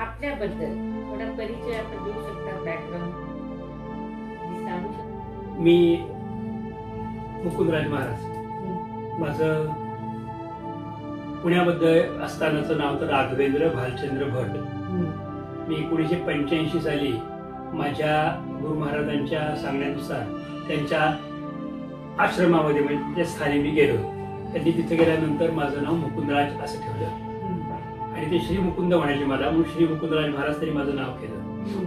आपल्याबद्दल थोडा परिचय आपण देऊ शकता, बॅकग्राऊंड सांगू शकता? मी मुकुंदराज महाराज. माझं पुण्यामध्ये असतानाचं नाव तर राघवेंद्र भालचंद्र भट. मी 1985 साली माझ्या गुरु महाराजांच्या सांगण्यानुसार त्यांच्या आश्रमामध्ये म्हणजे त्या स्थानी मी गेलो. त्यांनी तिथे गेल्यानंतर माझं नाव मुकुंदराज असं ठेवलं आणि ते श्री मुकुंद म्हणायचे मला, म्हणून श्री मुकुंदराज महाराज त्यांनी माझं नाव केलं.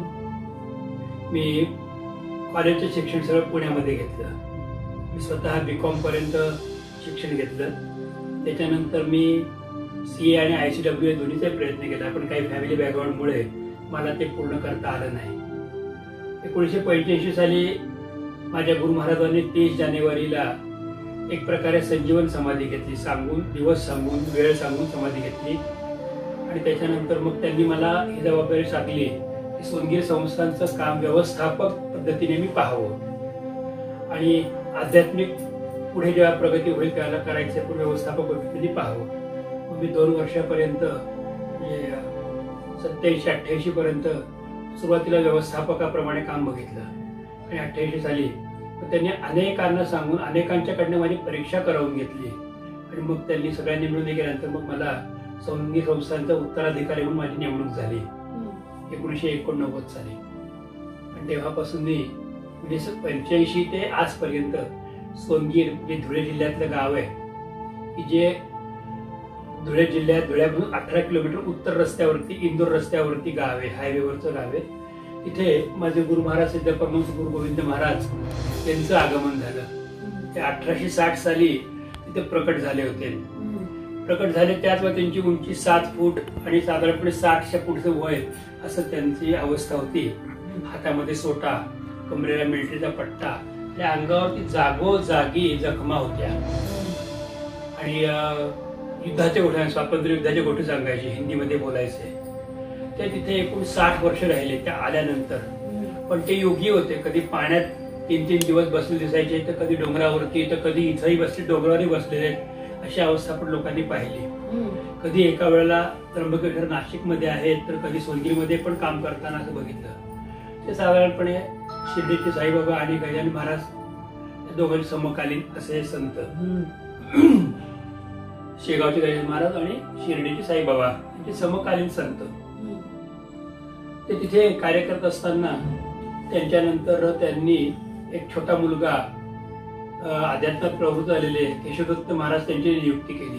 मी कॉलेजचं शिक्षण सगळं पुण्यामध्ये घेतलं. मी स्वतः BCom पर्यंत शिक्षण घेतलं. त्याच्यानंतर मी CA आणि ICWA दोन्हीचा प्रयत्न केला, पण काही फॅमिली बॅकग्राऊंडमुळे मला ते पूर्ण करता आलं नाही. 1985 साली माझ्या गुरु महाराजांनी 30 जानेवारीला एक प्रकारे संजीवन समाधी घेतली. दिवस सांगून वेळ सांगून समाधी घेतली आणि त्याच्यानंतर मग त्यांनी मला ही जबाबदारी टाकली की सोनगीर संस्थांचं काम व्यवस्थापक पद्धतीने मी पाहावं आणि आध्यात्मिक पुढे जेव्हा प्रगती होईल त्याला करायचं पण व्यवस्थापक पद्धतीने पाहावं. मग मी 2 वर्षापर्यंत म्हणजे 87-88 पर्यंत सुरुवातीला व्यवस्थापकाप्रमाणे काम बघितलं आणि 88 साली त्यांनी अनेकांना सांगून अनेकांच्याकडनं माझी परीक्षा करवून घेतली आणि मग त्यांनी सगळ्यांनी मिळून गेल्यानंतर मग मला सोनगीर संस्थांचा उत्तराधिकारी म्हणून माझी नेमणूक झाली 1989 साली. आणि तेव्हापासून मी 1985 ते आजपर्यंत सोनगीर जे धुळे जिल्ह्यातलं गाव आहे की जे धुळ्यापासून 18 किलोमीटर उत्तर रस्त्यावरती इंदोर रस्त्यावरती गाव आहे, हायवेवरचं गाव आहे. तिथे माझे गुरु महाराज सिद्ध परमहंस गुरु गोविंद महाराज यांचं आगमन झालं. ते 1860 साली तिथे प्रकट झाले होते. प्रकट झाले त्याच वेळी त्यांची उंची 7 फूट आणि साधारणपणे 60 फूटचं वय असं त्यांची अवस्था होती. हातामध्ये सोटा, कमरेला मिलिटरीचा पट्टा, त्या अंगावरती जागोजागी जखमा होत्या आणि युद्धाचे गोठे, स्वातंत्र्य युद्धाचे गोठे सांगायचे, हिंदीमध्ये बोलायचे. ते तिथे एकूण 60 वर्ष राहिले त्या आल्यानंतर. पण ते योगी होते. कधी पाण्यात 3-3 दिवस बसले दिसायचे, तर कधी डोंगरावरती, तर कधी इथंही बसले, डोंगरावरही बसलेले. अशी अवस्था पण लोकांनी पाहिली. कधी एका वेळेला त्र्यंबकेश्वर नाशिकमध्ये आहेत, तर कधी सोनगीरमध्ये पण काम करताना असं बघितलं. ते साधारणपणे शिर्डीचे साईबाबा आणि गजानन महाराज या दोघांचे समकालीन असे संत. शेगावचे गजानन महाराज आणि शिर्डीचे साईबाबा यांचे समकालीन संत. ते तिथे कार्य करत असताना त्यांच्यानंतर त्यांनी एक छोटा मुलगा अध्यात्मात प्रवृत्त झालेले केशवदत्त महाराज त्यांची नियुक्ती केली.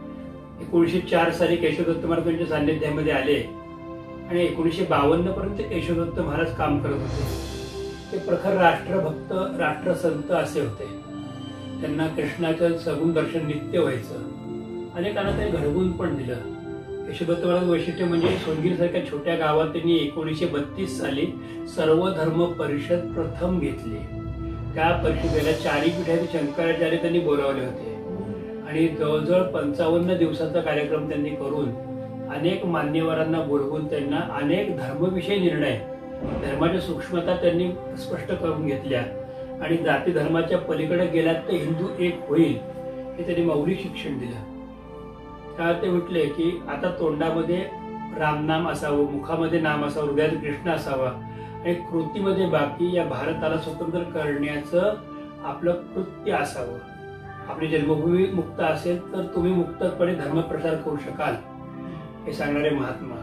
1904 साली केशवदत्त महाराज त्यांच्या सान्निध्यामध्ये आले आणि 1952 पर्यंत केशवदत्त महाराज काम करत होते. ते प्रखर राष्ट्रभक्त, राष्ट्रसंत असे होते. त्यांना कृष्णाचं सगुण दर्शन नित्य व्हायचं. अनेकांना त्यांनी घडवून पण दिलं. केशवदत्त महाराज वैशिष्ट्य म्हणजे सोनगीर सारख्या छोट्या गावात त्यांनी 1932 साली सर्व धर्म परिषद प्रथम घेतली. त्या परिषदेला 4 पीठाचे शंकराचार्य त्यांनी बोलावले होते आणि जवळजवळ 55 दिवसाचा कार्यक्रम त्यांनी करून अनेक मान्यवरांना बोलवून त्यांना अनेक धर्मविषयी निर्णय, धर्माच्या सूक्ष्मता त्यांनी स्पष्ट करून घेतल्या आणि जाती धर्माच्या पलीकडे गेल्यात तर हिंदू एक होईल हे त्यांनी मौलिक शिक्षण दिलं. त्या ते म्हटले की आता तोंडामध्ये रामनाम असावं, मुखामध्ये नाम असावं, हृदयात कृष्ण असावा आणि कृतीमध्ये बाकी या भारताला स्वतंत्र करण्याचं आपलं कृत्य असावं. आपली जन्मभूमी मुक्त असेल तर तुम्ही मुक्तपणे धर्मप्रसार करू शकाल हे सांगणारे महात्मा.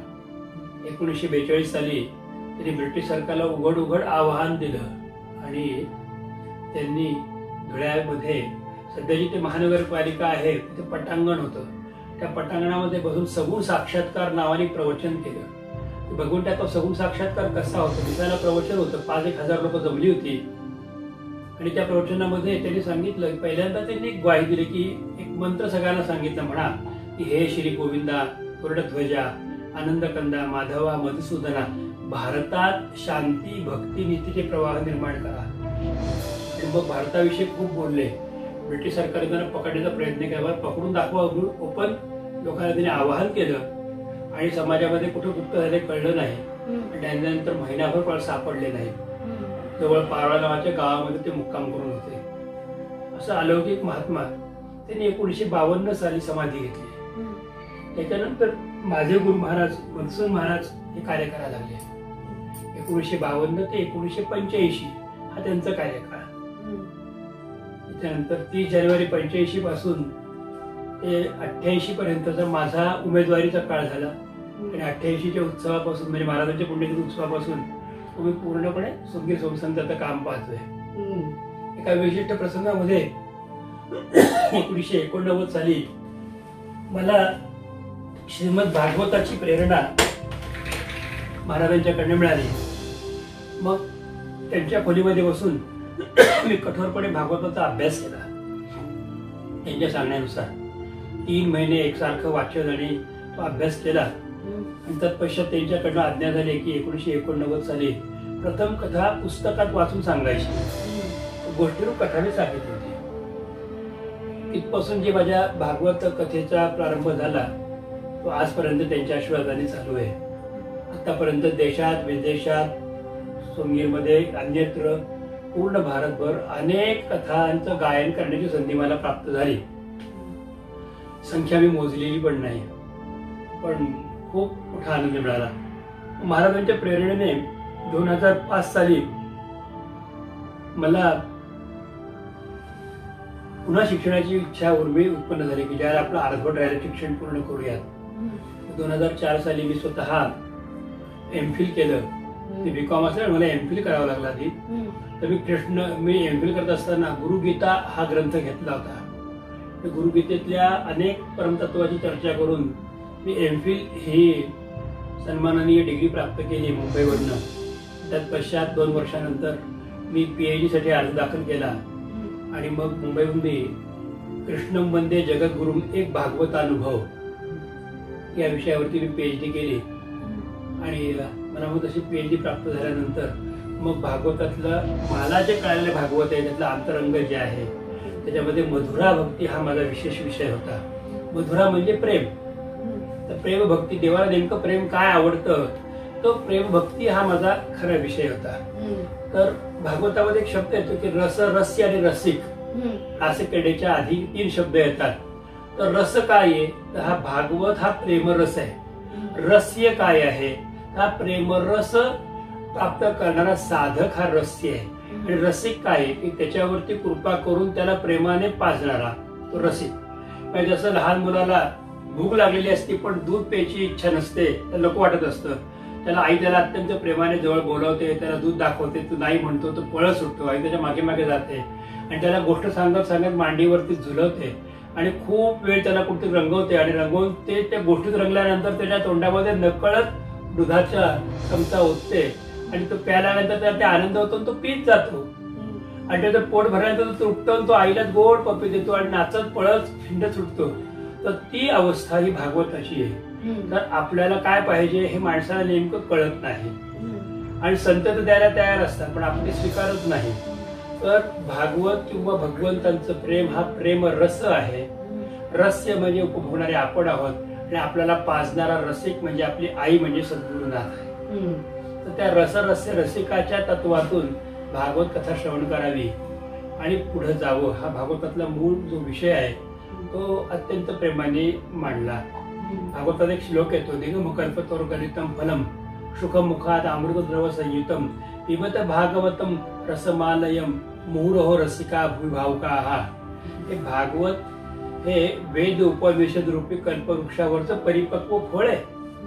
1942 साली त्यांनी ब्रिटिश सरकारला उघड आवाहन दिलं आणि त्यांनी धुळ्यामध्ये सध्याची ते महानगरपालिका आहे तिथे पटांगण होतं. त्या पटांगणामध्ये बसून सगुण साक्षात्कार नावाने प्रवचन केलं. बघून त्या तो सगुण साक्षात्कार कसा होता, दिसायला प्रवचन होतं. 5,000 लोक जमली होती आणि त्या प्रवचनामध्ये त्यांनी सांगितलं, पहिल्यांदा त्यांनी एक ग्वाही दिली की एक मंत्र सगळ्यांना सांगितलं म्हणा की हे श्री गोविंदा, गरुडध्वजा, आनंदकंदा, माधवा, मधुसूदना, भारतात शांती भक्ती नीतीचे प्रवाह निर्माण करा. आणि मग भारताविषयी खूप बोलले. ब्रिटिश सरकारने त्यांना पकडण्याचा प्रयत्न केला, पकडून दाखवा ओपन लोकांना त्यांनी आवाहन केलं आणि समाजामध्ये कुठं गुप्त झाले कळलं नाही. आणि त्यानंतर महिनाभर पण सापडले नाही. जवळ पारळा नावाच्या गावामध्ये ते मुक्काम करून होते. असं अलौकिक महात्मा त्यांनी 1952 साली समाधी घेतली. त्याच्यानंतर माझे गुरु महाराज मनसून महाराज हे कार्य करायला लागले. 1952 ते 1985 हा त्यांचा कार्यकाळ. त्याच्यानंतर 30 जानेवारी 85 पासून ते 88 पर्यंतचा माझा उमेदवारीचा काळ झाला. आणि 88च्या उत्सवापासून म्हणजे महाराजांच्या पुण्यतिथी उत्सवापासून मी पूर्णपणे सोमगीर संस्थानचं काम पाहतोय. एका विशिष्ट प्रसंगामध्ये 1989 साली मला श्रीमद भागवताची प्रेरणा महाराजांच्याकडनं मिळाली. मग त्यांच्या खोलीमध्ये बसून मी कठोरपणे भागवताचा अभ्यास केला. त्यांच्या सांगण्यानुसार 3 महिने एकसारखं वाचन आणि तो अभ्यास केला. आणि तत्पश्चात त्यांच्याकडनं आज्ञा झाली की 1989 साली प्रथम कथा पुस्तकात वाचून सांगायची. गोष्टीरूप कथा मी सांगितली होती. तिथपासून जे माझ्या भागवत कथेचा प्रारंभ झाला तो आजपर्यंत त्यांच्या आशीर्वादाने चालू आहे. आतापर्यंत देशात विदेशात सोमगीरमध्ये अन्यत्र पूर्ण भारतभर अनेक कथांचं गायन करण्याची संधी मला प्राप्त झाली. संख्या मी मोजलेली पण नाही, पण खूप मोठा आनंद मिळाला. महाराजांच्या प्रेरणेने 2005 साली मला पुन्हा शिक्षणाची इच्छा उर्मी उत्पन्न झाली की ज्याला आपलं अर्धवट राहिलं शिक्षण पूर्ण करूयात. 2004 साली मी स्वतः एमफिल केलं. ते बीकॉम असल्यामुळे मला एमफिल करावं लागला आधी. तर मी एमफिल करत असताना गुरुगीता हा ग्रंथ घेतला होता. गुरुगीतेतल्या अनेक परमतत्वाची चर्चा करून मी एमफिल ही सन्माननीय डिग्री प्राप्त केली मुंबईवरनं. तत्पश्चात 2 वर्षानंतर मी PhD साठी अर्ज दाखल केला. आणि मग मुंबईहून मी कृष्णम वंदे जगद्गुरुम एक भागवतानुभव या विषयावरती मी PhD केली. आणि मला मग तशी PhD प्राप्त झाल्यानंतर मग भागवतातलं मला जे कळलेलं भागवत आहे त्यातलं अंतरंग जे आहे त्याच्यामध्ये मधुरा भक्ती हा माझा विशेष विषय होता. मधुरा म्हणजे प्रेम. तर प्रेम भक्ती, देवाला नेमकं प्रेम काय आवडतं तो प्रेम भक्ती हा माझा खरा विषय होता. तर भागवतामध्ये एक शब्द येतो की रस, रस्य आणि रसिक असे कडेच्या आधी 3 शब्द येतात. तर रस काय आहे तर हा भागवत हा प्रेमरस आहे. रस्य काय आहे हा प्रेमरस प्राप्त करणारा साधक हा रस्य आहे. आणि रसिक काय आहे की त्याच्यावरती कृपा करून त्याला प्रेमाने पाजणारा तो रसिक. म्हणजे जसं लहान मुलाला भूक लागलेली असते पण दूध प्यायची इच्छा नसते, त्याला नको वाटत असतं, त्याला आई त्याला अत्यंत प्रेमाने जवळ बोलवते, त्याला दूध दाखवते, तो नाही म्हणतो, तो पळत सुटतो, आई त्याच्या मागे मागे जाते आणि त्याला गोष्ट सांगत सांगत मांडीवरती झुलवते आणि खूप वेळ त्याला कुठे रंगवते. आणि रंगवून ते त्या गोष्टीत रंगल्यानंतर त्याच्या तोंडामध्ये नकळत दुधाचा चमचा ओतते आणि तो प्यायल्यानंतर त्याला ते आनंद होतो आणि तो पीत जातो. आणि त्याचं पोट भरल्यानंतर तो तृप्त, तो आईला गोड पप्पी देतो आणि नाचत पळत खिंडत सुटतो. तर ती अवस्था ही भागवताची आहे. तर आपल्याला काय पाहिजे हे माणसाला नेमकं कळत नाही. आणि संत तर द्यायला तयार असतात पण आपण ते स्वीकारत नाही. तर भागवत किंवा भगवंतांचं प्रेम हा प्रेम रस आहे. रस्य म्हणजे उपभोगणारे आपण आहोत आणि आपल्याला पाजणारा रसिक म्हणजे आपली आई म्हणजे सद्गुरुनाथ आहे. तर त्या रसरस्य रसिकाच्या तत्वातून भागवत कथा श्रवण करावी आणि पुढे जावं हा भागवतातला मूळ जो विषय आहे तो अत्यंत प्रेमाने मांडला. भागवतात एक श्लोक येतो, निगमकल्पतोर्गलितम फलम सुखमुखात अमृतद्रव संयुतम पिबत भागवतम रसमालयम मुहुरहो रसिका भूभावुकाः. हे भागवत हे वेद उपनिषद रूपी कल्पवृक्षावरचं परिपक्व फळ आहे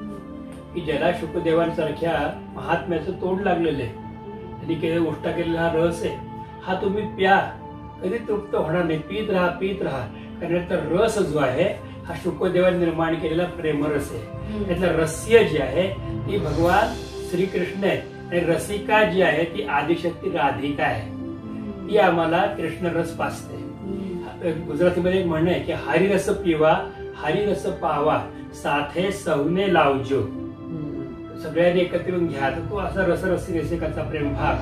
की ज्याला शुकदेवांसारख्या महात्म्याचं तोंड लागलेलं आहे. त्यांनी केलेला गोष्टा केलेला हा रस आहे. हा तुम्ही प्या, कधी तृप्त होणार नाही, पीत राहा पीत राहा. कारण तर रस जो आहे हा शुकदेवाने निर्माण केलेला प्रेमरस आहे. त्यातलं रस्य जी आहे ती भगवान श्रीकृष्ण आहे आणि रसिका जी आहे ती आदिशक्ती राधिका आहे. ती आम्हाला कृष्णरस पाजते. गुजरातीमध्ये एक म्हणणं आहे की हरिरस पिवा हरिरस पावा साथे सौने लावजो. सगळ्यांनी एकत्र येऊन घ्या. तर तो असा रसरसी रसिकाचा प्रेमभाग,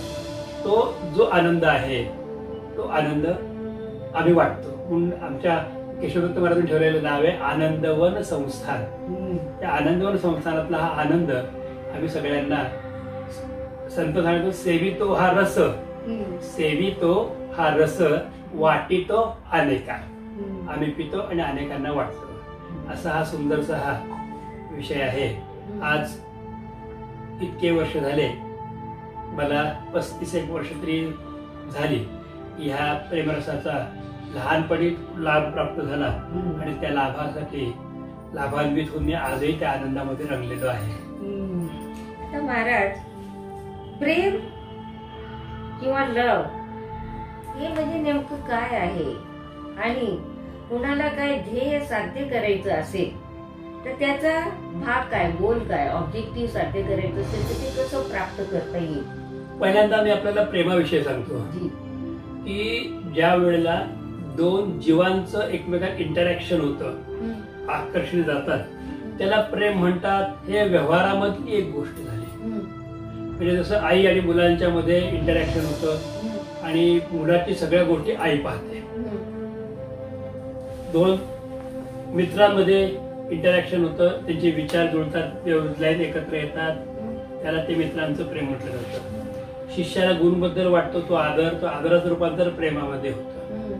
तो जो आनंद आहे तो आनंद आम्ही वाटतो. म्हणून आमच्या केशवदत्त महाराजांनी ठेवलेलं नाव आहे आनंदवन संस्थान. त्या आनंदवन संस्थानातला हा आनंद आम्ही सगळ्यांना संत सांगतो. सेवितो हा रस, सेवितो हा रस, वाटितो अनेका. आम्ही पितो आणि अनेकांना वाटतो. असा हा सुंदरसा हा विषय आहे. आज इतके वर्ष झाले, मला 35 वर्ष तरी झाली ह्या प्रेमरसाचा लहानपणी लाभ प्राप्त झाला आणि त्या लाभासाठी लाभान्वित होऊन मी आजही त्या आनंदामध्ये रंगलेलो आहे. तर महाराज, प्रेम किंवा लव हे म्हणजे नेमकं काय आहे आणि कुणाला काय ध्येय साध्य करायचं असेल तर त्याचा भाग काय, गोल काय, ऑब्जेक्टिव्ह साध्य करायचं असेल तर ते कसं प्राप्त करता येईल? पहिल्यांदा मी आपल्याला प्रेमाविषयी सांगतो की ज्या वेळेला दोन जीवांचं एकमेकात इंटरॅक्शन होतं, आकर्षण जातात, त्याला प्रेम म्हणतात. हे व्यवहारामधली एक गोष्ट झाली. म्हणजे जसं आई आणि मुलांच्या मध्ये इंटरॅक्शन होतं आणि मुलाची सगळ्या गोष्टी आई पाहते. दोन मित्रांमध्ये इंटरॅक्शन होतं, त्यांचे विचार जुळतात, लाईन एकत्र येतात, त्याला ते मित्रांचं प्रेम म्हटलं जातं. शिष्याला गुणबद्दल वाटतो तो आदराचं रूपांतर प्रेमामध्ये होतं.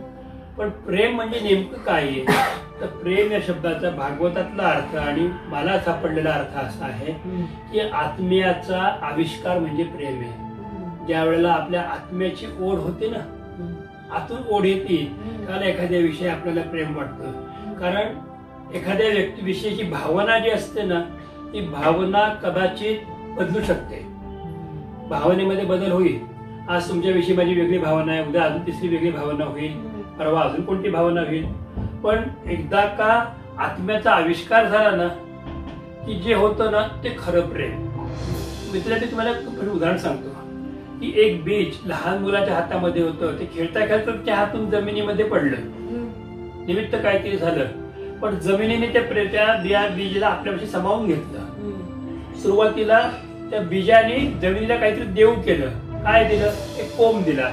पण प्रेम म्हणजे नेमकं काय आहे? तर प्रेम या शब्दाचा भागवतातला अर्थ आणि मला सापडलेला अर्थ असा आहे की आत्म्याचा आविष्कार म्हणजे प्रेम आहे. ज्या वेळेला आपल्या आत्म्याची ओढ होते ना, आतून ओढ येते, त्याला एखाद्या विषयी आपल्याला प्रेम वाटतं. कारण एखाद्या व्यक्तीविषयीची भावना जी असते ना, ती भावना कदाचित बदलू शकते. भावनेमध्ये बदल होईल. आज तुमच्याविषयी माझी वेगळी भावना आहे, उद्या अजून तिसरी वेगळी भावना होईल, परवा अजून कोणती भावना होईल. पण एकदा का आत्म्याचा आविष्कार झाला ना की जे होतं ना ते खरं प्रेम. मित्रांनी तुम्हाला उदाहरण सांगतो की एक बीज लहान मुलाच्या हातामध्ये होतं, ते खेळता खेळता त्या हातून जमिनीमध्ये पडलं. निमित्त काहीतरी झालं, पण जमिनीने त्या बीजला आपल्यापाशी सामावून घेतलं. सुरुवातीला त्या बीजाने जमिनीला काहीतरी देऊ केलं. काय दिलं? एक कोंब दिला.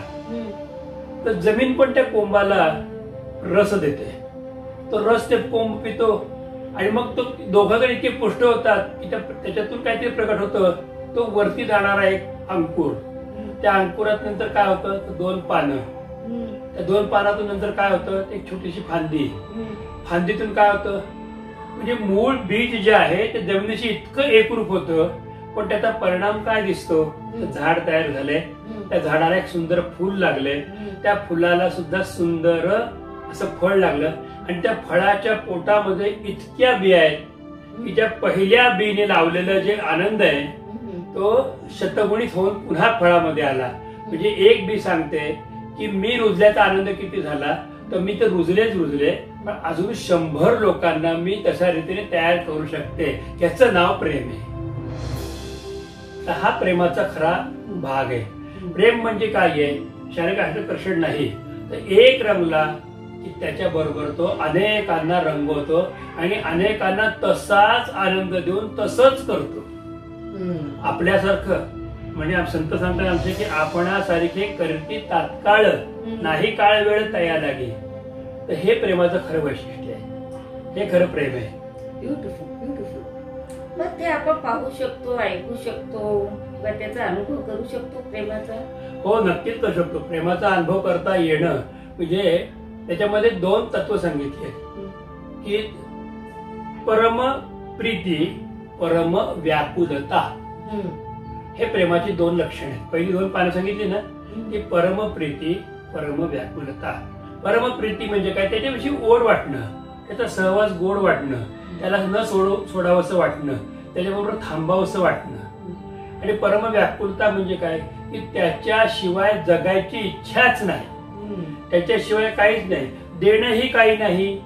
तर जमीन पण त्या कोंबाला रस देते. तो रस ते कोंब पितो आणि मग तो दोघांकडे इतके पुष्ट होतात की त्याच्यातून काहीतरी प्रकट होतं. तो वरती जाणारा एक अंकुर, त्या अंकुरात नंतर काय होतं? तर 2 पानं. त्या 2 पानातून नंतर काय होतं? एक छोटीशी फांदी. फांदीतून काय होतं? म्हणजे मूळ बीज जे आहे ते जमिनीशी इतकं एकरूप होतं, पण त्याचा परिणाम काय दिसतो? झाड तयार झालंय, त्या झाडाला एक सुंदर फूल लागले, त्या फुलाला सुद्धा सुंदर असं फळ लागलं आणि त्या फळाच्या पोटामध्ये इतक्या बिया आहेत की त्या पहिल्या बीने लावलेलं जे आनंद आहे तो शतगुणित होऊन पुन्हा फळामध्ये आला. म्हणजे एक बी सांगते की मी रुजल्याचा आनंद किती झाला, तर मी तर रुजले, पण अजून 100 लोकांना मी तशा रीतीने तयार करू शकते. याचं नाव प्रेम आहे. तर हा प्रेमाचा खरा भाग आहे. प्रेम म्हणजे काय आहे? शारीरिक आकर्षण नाही, तर एक रंगला की त्याच्या बरोबर तो अनेकांना रंगवतो आणि अनेकांना तसाच आनंद देऊन तसंच करतो. आपल्यासारखं म्हणजे संत सांगतात आमचे की आपणासारखे करती तात्काळ, नाही काळ वेळ तया लागे. तर हे प्रेमाचं खरं वैशिष्ट्य आहे. हे खरं प्रेम आहे. Beautiful, beautiful. मग ते आपण पाहू शकतो, ऐकू शकतो किंवा त्याचा अनुभव करू शकतो प्रेमाचा? हो, नक्कीच करू शकतो. प्रेमाचा अनुभव करता येणं म्हणजे त्याच्यामध्ये 2 तत्व सांगितले की परम प्रीती, परम व्याकुलता. हे प्रेमाची 2 लक्षणे आहेत. पहिली 2 पानं सांगितली ना की परम प्रीती, परम व्याकुलता. परम प्रीती म्हणजे काय? त्याच्याविषयी ओढ वाटणं, त्याचा सहवास गोड वाटणं, त्याला न सोडावंसं वाटणं, त्याच्याबरोबर थांबावंसं वाटणं. आणि परम व्याकुलता म्हणजे काय? की त्याच्याशिवाय जगायची इच्छाच नाही, त्याच्याशिवाय काहीच नाही. देणंही काही नाही,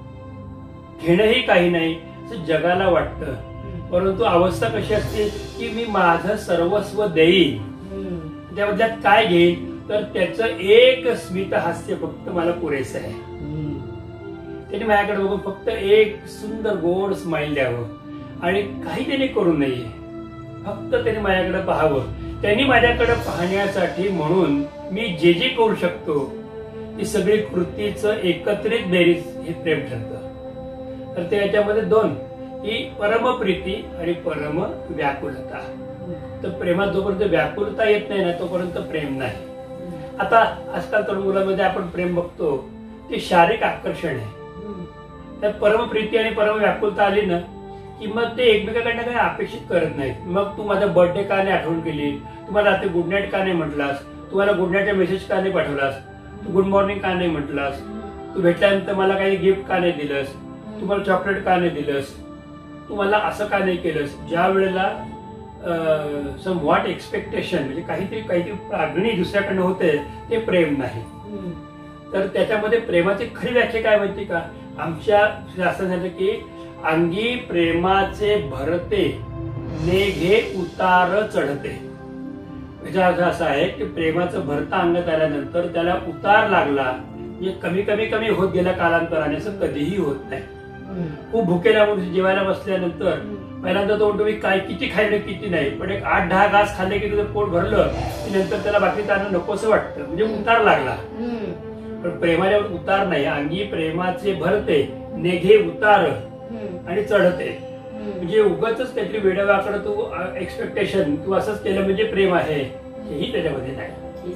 घेणंही काही नाही असं जगाला वाटतं. परंतु अवस्था कशी असते की मी माझं सर्वस्व देईन, त्याबद्दल काय घेईन? तर त्याचं एक स्मित हास्य फक्त मला पुरेसं आहे. त्याने माझ्याकडे बघून फक्त एक सुंदर गोड स्माइल द्यावं आणि काही त्याने करू नये, फक्त त्याने माझ्याकडे पाहावं. त्यांनी माझ्याकडे पाहण्यासाठी म्हणून मी जे जे करू शकतो ती सगळी कृतीचं एकत्रित बेरीज हे प्रेम ठरतं. तर त्याच्यामध्ये 2 ही परम प्रीती आणि परम व्याकुलता. तर प्रेमात जोपर्यंत व्याकुलता येत नाही ना तोपर्यंत प्रेम नाही. आता आजकाल तरुण मुलांमध्ये आपण प्रेम बघतो ते शारीरिक आकर्षण आहे. त्यात परमप्रीती आणि परम व्याकुलता आली ना की मग ते एकमेकांकडनं काही अपेक्षित करत नाहीत. मग तू माझा बर्थडे का नाही आठवण केली, तुम्हाला रात्री गुड नाईट का नाही म्हटलास, तुम्हाला गुड नाईटचा मेसेज का नाही पाठवलास, तू गुड मॉर्निंग का नाही म्हटलास, तू भेटल्यानंतर मला काही गिफ्ट का नाही दिलंस, तुम्हाला चॉकलेट का नाही दिलंस, तू मला असं का नाही केलंस. ज्या वेळेला सम व्हॉट एक्सपेक्टेशन म्हणजे काहीतरी मागणी दुसऱ्याकडनं होते ते प्रेम नाही. तर त्याच्यामध्ये प्रेमाची खरी व्याख्या काय माहिती का, आमच्या शास्त्रात की अंगी प्रेमाचे भरते नेघे उतार चढते. याचा अर्थ असा आहे की प्रेमाचं भरता अंगात आल्यानंतर त्याला उतार लागला म्हणजे कमी कमी कमी होत गेल्या कालांतराने असं कधीही होत नाही. खूप भुकेला म्हणून जेवायला बसल्यानंतर पहिल्यांदा तो म्हणतो मी काय किती खाल्लं किती नाही, पण एक 8-10 घास खाल्ले की तुझं पोट भरलं की नंतर त्याला बाकी त्यांना नकोसं वाटतं म्हणजे उतार लागला. पण प्रेमाच्या उतार नाही, अंगी प्रेमाचे भरते नेघे उतार आणि चढते. म्हणजे उगाच काहीतरी वेडवाकडं तू एक्सपेक्टेशन तू असंच केलं म्हणजे प्रेम आहे हेही त्याच्यामध्ये नाही.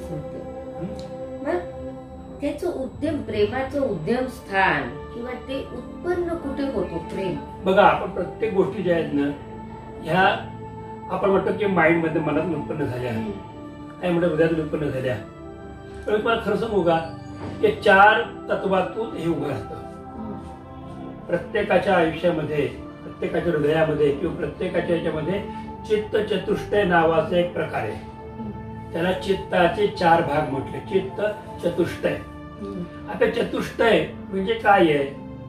त्याचं उद्यम प्रेमाचं उद्यम स्थान किंवा ते उत्पन्न कुठे होतो प्रेम. बघा आपण प्रत्येक गोष्टी ज्या आहेत ना ह्या आपण म्हणतो की माइंड मध्ये मनात उत्पन्न झाल्या, काय म्हणतात हृदयात उत्पन्न झाल्या. पण मला खरं सांगू का, हे 4 तत्वातून हे उभं राहतं. प्रत्येकाच्या आयुष्यामध्ये, प्रत्येकाच्या हृदयामध्ये किंवा प्रत्येकाच्या याच्यामध्ये चित्त चतुष्टय नावाचा एक प्रकार आहे. त्याला चित्ताचे 4 भाग म्हटले, चित्त चतुष्टय. आता चतुष्टय म्हणजे काय आहे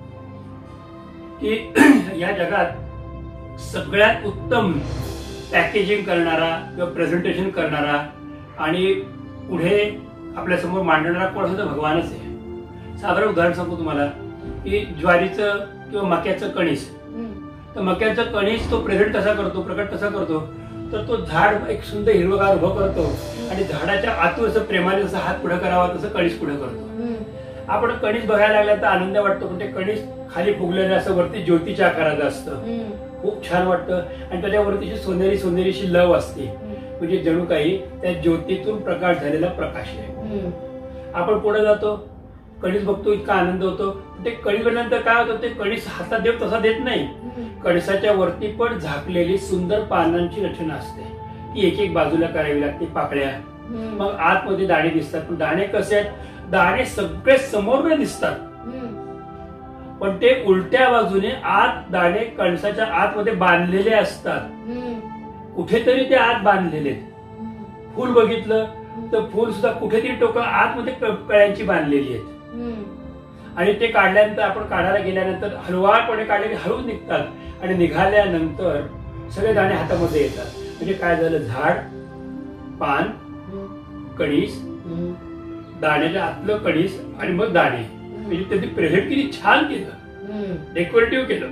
की या जगात सगळ्यात उत्तम पॅकेजिंग करणारा किंवा प्रेझेंटेशन करणारा आणि पुढे आपल्या समोर मांडणारा कोण असेल तर भगवानच आहे. साधारण उदाहरण सांगतो तुम्हाला की ज्वारीचं किंवा मक्याचं कणीस, तर मक्याचं कणीस तो प्रेझेंट कसा करतो, प्रकट कसा करतो, तर तो झाड एक सुंदर हिरवगार उभं करतो आणि झाडाच्या आतून असं प्रेमाने जसं हात पुढे करावा तसं कणीस पुढे करतो. आपण कणीस बघायला लागला तर आनंद वाटतो, पण ते कणीस खाली फुगलेलं असं वरती ज्योतीच्या आकाराचं असतं, खूप छान वाटतं आणि त्याच्यावरती सोनेरी सोनेरीशी लव असते म्हणजे जणू काही त्या ज्योतीतून प्रकाश झालेला प्रकाश आहे. आपण पुढे जातो, कणीस बघतो, इतका आनंद होतो. ते कणीस नंतर काय होतं, ते कणीस हातात देव तसा देत नाही, कणसाच्या वरती पण झाकलेली सुंदर पानांची रचना असते, ती एक एक बाजूला करावी लागते पाकळ्या. मग आतमध्ये दाणे दिसतात, पण दाणे कसे आहेत, दाणे सगळे समोर न दिसतात पण ते उलट्या बाजूने आत दाणे कणसाच्या आतमध्ये बांधलेले असतात. कुठेतरी ते आत बांधलेले. फुल बघितलं तर फुल सुद्धा कुठेतरी टोकं आतमध्ये कळ्यांची बांधलेली आहेत आणि ते काढल्यानंतर आपण काढायला गेल्यानंतर हळूवारपणे काढले की हळूच निघतात आणि निघाल्यानंतर सगळे दाणे हातामध्ये येतात. म्हणजे काय झालं, झाड, पान, कणीस, दाण्याच्या आतलं कणीस आणि मग दाणे. म्हणजे त्यांनी प्रेझेंट किती छान केलं, डेकोरेटिव्ह केलं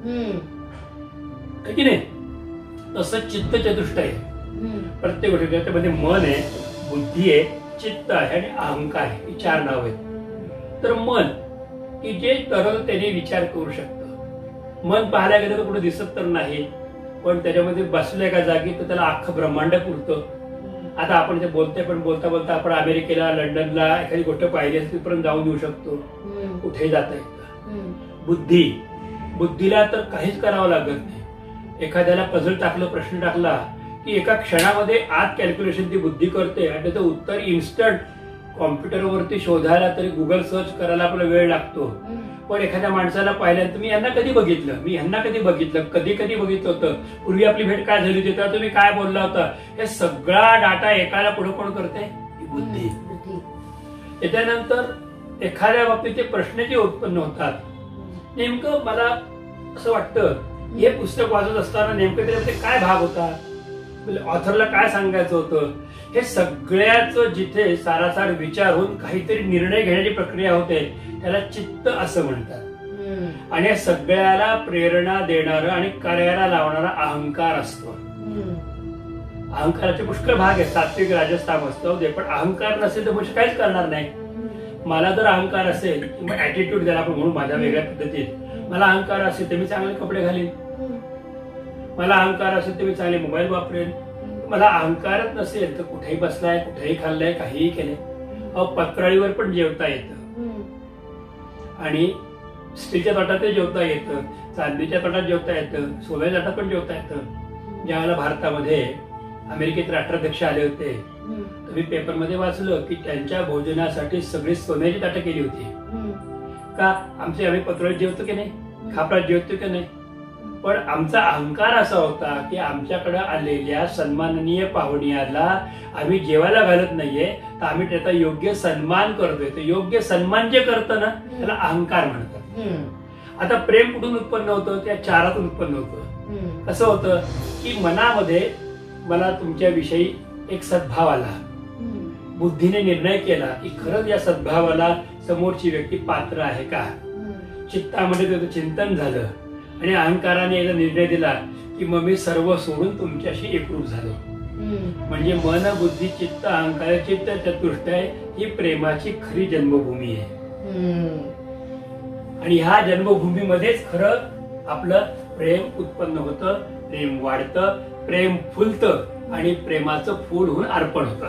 की नाही. तसं चित्त चतुष्ट आहे. प्रत्येक गोष्टी त्याच्यामध्ये मन आहे, बुद्धी आहे, चित्त आहे आणि अहंकार आहे, ही 4 नाव आहेत. तर मन की जे तरलतेने विचार करू शकतं. मन पाहायला गेलं तर कुठे दिसत तर नाही, पण त्याच्यामध्ये बसलं एका जागी तर त्याला अख्खं ब्रह्मांड पुरतं. आता आपण जे बोलतोय पण बोलता बोलता आपण अमेरिकेला, लंडनला एखादी गोष्ट पाहिली असेल तिथपर्यंत जाऊन येऊ शकतो, कुठेही जाता येतं. बुद्धीला तर काहीच करावं लागत नाही. एखाद्याला पझल टाकलं, प्रश्न टाकला की एका क्षणामध्ये आत कॅल्क्युलेशन ती बुद्धी करते आणि त्याचं उत्तर इन्स्टंट कॉम्प्युटरवरती शोधायला तरी गुगल सर्च करायला आपल्याला वेळ लागतो. पण एखाद्या माणसाला पाहिल्यानंतर मी यांना कधी बघितलं, मी ह्यांना कधी बघितलं, कधी कधी बघितलं होतं, पूर्वी आपली भेट काय झाली होती, तेव्हा तुम्ही काय बोलला होता, हे सगळा डाटा एकाला पुढे कोण करते, ही बुद्धी. त्याच्यानंतर एखाद्या बाबतीत ते प्रश्न जे उत्पन्न होतात. नेमकं मला असं वाटतं हे पुस्तक वाचत असताना नेमकं त्याच्यामध्ये काय भाग होता, ऑथरला काय सांगायचं होतं, हे सगळ्याच जिथे सारासार विचार होऊन काहीतरी निर्णय घेण्याची प्रक्रिया होते त्याला चित्त असं म्हणतात. आणि या सगळ्याला प्रेरणा देणारं आणि कार्याला लावणारा अहंकार असतो. अहंकाराचे पुष्कळ भाग आहेत, सात्विक, राजस, तामस, पण अहंकार नसेल तर मनुष्य काहीच करणार नाही. मला जर अहंकार असेल किंवा ऍटिट्यूड द्यायला आपण म्हणून माझ्या वेगळ्या पद्धतीत, मला अहंकार असेल तर मी चांगले कपडे घालीन, मला अहंकार असेल तर मी चांगले मोबाईल वापरेन. मला अहंकारच नसेल तर कुठेही बसलाय, कुठेही खाल्लंय, काहीही केलंय. पत्राळीवर पण जेवता येतं आणि स्टीलच्या ताटात जेवता येतं, चांदीच्या ताटात जेवता येतं, सोन्याच्या ताटात पण जेवता येतं. ज्यावेळेला भारतामध्ये अमेरिकेत राष्ट्राध्यक्ष आले होते, तर मी पेपरमध्ये वाचलं की त्यांच्या भोजनासाठी सगळी सोन्याची ताटं केली होती. का? आम्ही पत्रात जेवतो की नाही, खापरात जेवतो की नाही, पण आमचा अहंकार असा होता की आमच्याकडे आलेल्या सन्माननीय पाहुण्याला आम्ही जेवायला घालत नाहीये, तर आम्ही त्याचा योग्य सन्मान करतोय. तर योग्य सन्मान जे करतं ना त्याला अहंकार म्हणतात. आता प्रेम कुठून उत्पन्न होतं? त्या चारातून उत्पन्न होतं. असं होतं की मनामध्ये मला तुमच्याविषयी एक सद्भाव आला, बुद्धीने निर्णय केला की खरंच या सद्भावाला समोरची व्यक्ती पात्र आहे का. चित्तामध्ये त्याचं चिंतन झालं आणि अहंकाराने एकदा निर्णय दिला की मग मी सर्व सोडून तुमच्याशी एकरूप झालो. म्हणजे मन, बुद्धी, चित्त, अहंकार, चित्त चतुष्टय ही प्रेमाची खरी जन्मभूमी आहे. आणि ह्या जन्मभूमीमध्येच खरं आपलं प्रेम उत्पन्न होतं, प्रेम वाढतं, प्रेम फुलतं आणि प्रेमाचं फूल होऊन अर्पण होतं.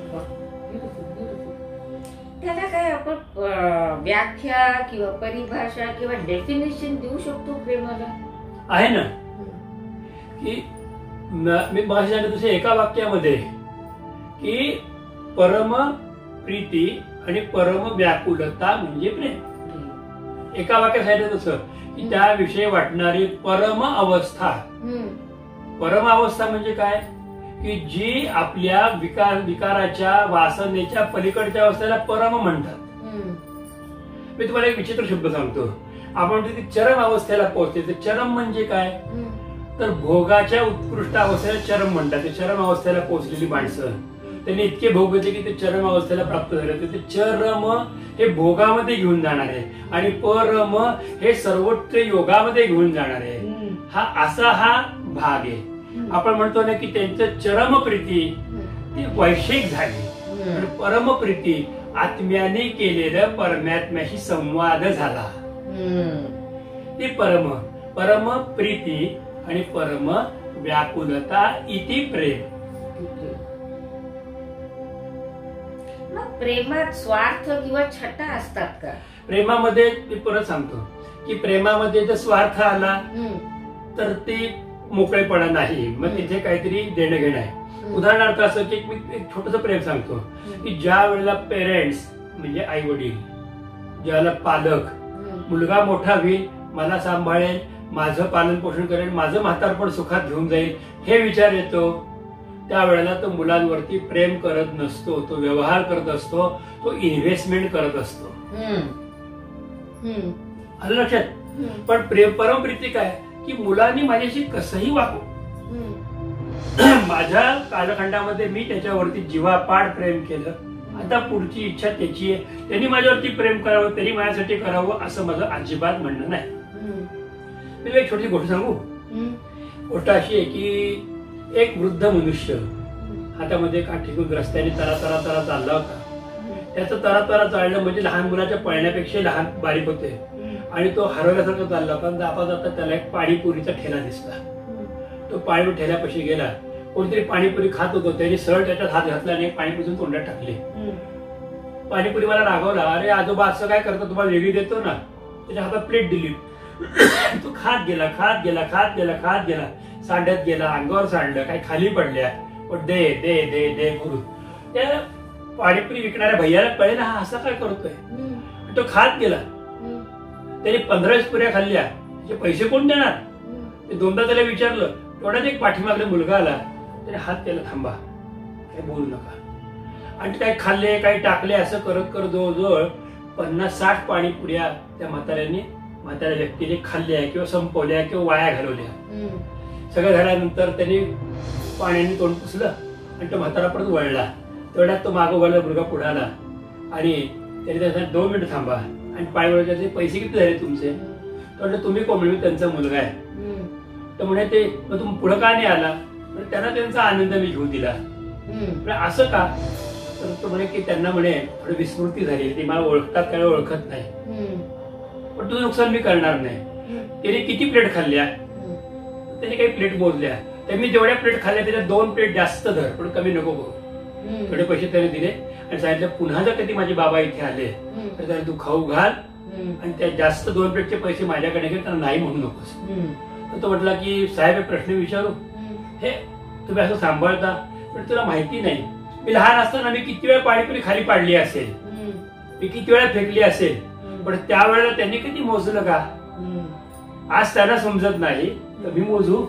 त्याला काय आपण व्याख्या किंवा परिभाषा किंवा डेफिनेशन देऊ शकतो प्रेमाला? आहे ना, की मी भाषा सांगितलं तसे एका वाक्यामध्ये की परम प्रीती आणि परम व्याकुलता म्हणजे प्रेम. एका वाक्यात सांगितलं तसं की त्याविषयी वाटणारी परम अवस्था. परम अवस्था म्हणजे काय? की जी आपल्या विकाराच्या वासनेच्या पलीकडच्या अवस्थेला परम म्हणतात. मी तुम्हाला एक विचित्र शब्द सांगतो. आपण तिथे चरम अवस्थेला पोहोचते. तर चरम म्हणजे काय? तर भोगाच्या उत्कृष्ट अवस्थेला चरम म्हणतात. ते चरम अवस्थेला पोहोचलेली माणसं, त्यांनी इतके भोग घेतले की ते चरम अवस्थेला प्राप्त झाले. तर ते चरम हे भोगामध्ये घेऊन जाणार आहे आणि परम हे सर्वोच्च योगामध्ये घेऊन जाणार आहे. हा भाग आहे. आपण म्हणतो ना की त्यांचं चरम प्रीती ती वैश्विक झाली आणि परम प्रीती आत्म्याने केलेलं परमात्म्याशी संवाद झाला. ती परम प्रीती आणि परम व्याकुलता इति प्रेम. मग प्रेमात स्वार्थ किंवा छटा असतात का? प्रेमामध्ये मी परत सांगतो की प्रेमामध्ये जर स्वार्थ आला तर ते मोकळेपणा नाही, मग तिथे काहीतरी देणं घेणं आहे. उदाहरणार्थ असं की मी एक छोटस प्रेम सांगतो की ज्या वेळेला पेरेंट्स म्हणजे आई वडील, ज्यावेळेला पालक, मुलगा मोठा होईल, मला सांभाळेल, माझं पालन पोषण करेल, माझं म्हातारपण सुखात घेऊन जाईल हे विचार येतो, त्यावेळेला तो मुलांवरती प्रेम करत नसतो, तो व्यवहार करत असतो, तो इन्व्हेस्टमेंट करत असतो. आलं लक्षात? पण परमप्रीती काय की मुलांनी माझ्याशी कसंही वागू, माझ्या कालखंडामध्ये मी त्याच्यावरती जीवापाड प्रेम केलं, आता पुढची इच्छा त्याची आहे, त्यांनी माझ्यावरती प्रेम करावं, त्यांनी माझ्यासाठी करावं असं माझं अजिबात म्हणणं नाही. मी एक छोटी गोष्ट सांगू. गोष्ट अशी आहे की एक वृद्ध मनुष्य हातामध्ये काठी घेऊन रस्त्याने तरा चालला होता. त्याचं तरा चालणं म्हणजे लहान मुलाच्या पळण्यापेक्षा लहान बारीक होते आणि तो हरवल्यासारखं चालला होता. जाता जाता त्याला एक पाणीपुरीचा ठेला दिसला. तो पाणीपुरी ठेल्यापाशी गेला. कोणतरी पाणीपुरी खात होतो, त्याने सरळ त्याच्यात हात घातला आणि पाणीपुरी तोंडात टाकली. पाणीपुरी मला रागवला, अरे आजोबा असं काय करतो, तुम्हाला वेगळी देतो ना. त्याच्या हातात प्लेट दिली. तो खात गेला, सांडत गेला, अंगावर सांडलं, काही खाली पडल्या, पण दे दे दे दे करून त्या पाणीपुरी विकणाऱ्या भैयाला कळेल हा असा काय करतोय. तो खात गेला. त्याने 15 पुऱ्या खाल्ल्या, त्याचे पैसे कोण देणार. ते दोनदा त्याला विचारलं. तेवढ्यात एक पाठीमागला मुलगा आला. त्याने हात केला, थांबा, काही बोलू नका. आणि काही खाल्ले, काही टाकले, असं करत जवळजवळ 50-60 पाणीपुऱ्या त्या म्हाताऱ्या व्यक्तीने खाल्ल्या किंवा संपवल्या किंवा वाया घालवल्या. सगळं झाल्यानंतर त्याने पाण्याने तोंड पुसलं आणि तो म्हातारा परत वळला. तेवढ्यात तो मागं वळला, मुलगा पुढे आला आणि त्याने त्यासाठी 2 मिनिटं थांबा आणि पाय वळले, पैसे किती झाले तुमचे. तर तुम्ही कोण? म्हणजे त्यांचा मुलगा आहे. तर म्हणे ते मग तुम्ही पुढे का नाही आला. त्यांना त्यांचा आनंद मी घेऊ दिला. असं का? तर तो म्हणे की त्यांना म्हणे थोडी विस्मृती झाली, ते मला ओळखतात काय ओळखत नाही, पण तुझं नुकसान मी करणार नाही. त्याने किती प्लेट खाल्ल्या, त्याने काही प्लेट मोजल्या. त्यांनी जेवढ्या प्लेट खाल्ल्या त्याच्या 2 प्लेट जास्त धर, पण कमी नको करू. थोडे पैसे त्याने दिले आणि सांगितलं पुन्हा जर कधी माझे बाबा इथे आले तर त्याला तू खाऊ घाल आणि त्या जास्त 2 प्लेटचे पैसे माझ्याकडे घे, त्यांना नाही म्हणू नकोस. तर तो म्हटला की साहेब एक प्रश्न विचारू, हे तुम्ही असं सांभाळता पण तुला माहिती नाही मी लहान असताना मी किती वेळा पाणीपुरी खाली पाडली असेल, मी किती वेळा फेकली असेल, पण त्यावेळेला त्यांनी कधी मोजलं का? आज त्यांना समजत नाही तर मी मोजू?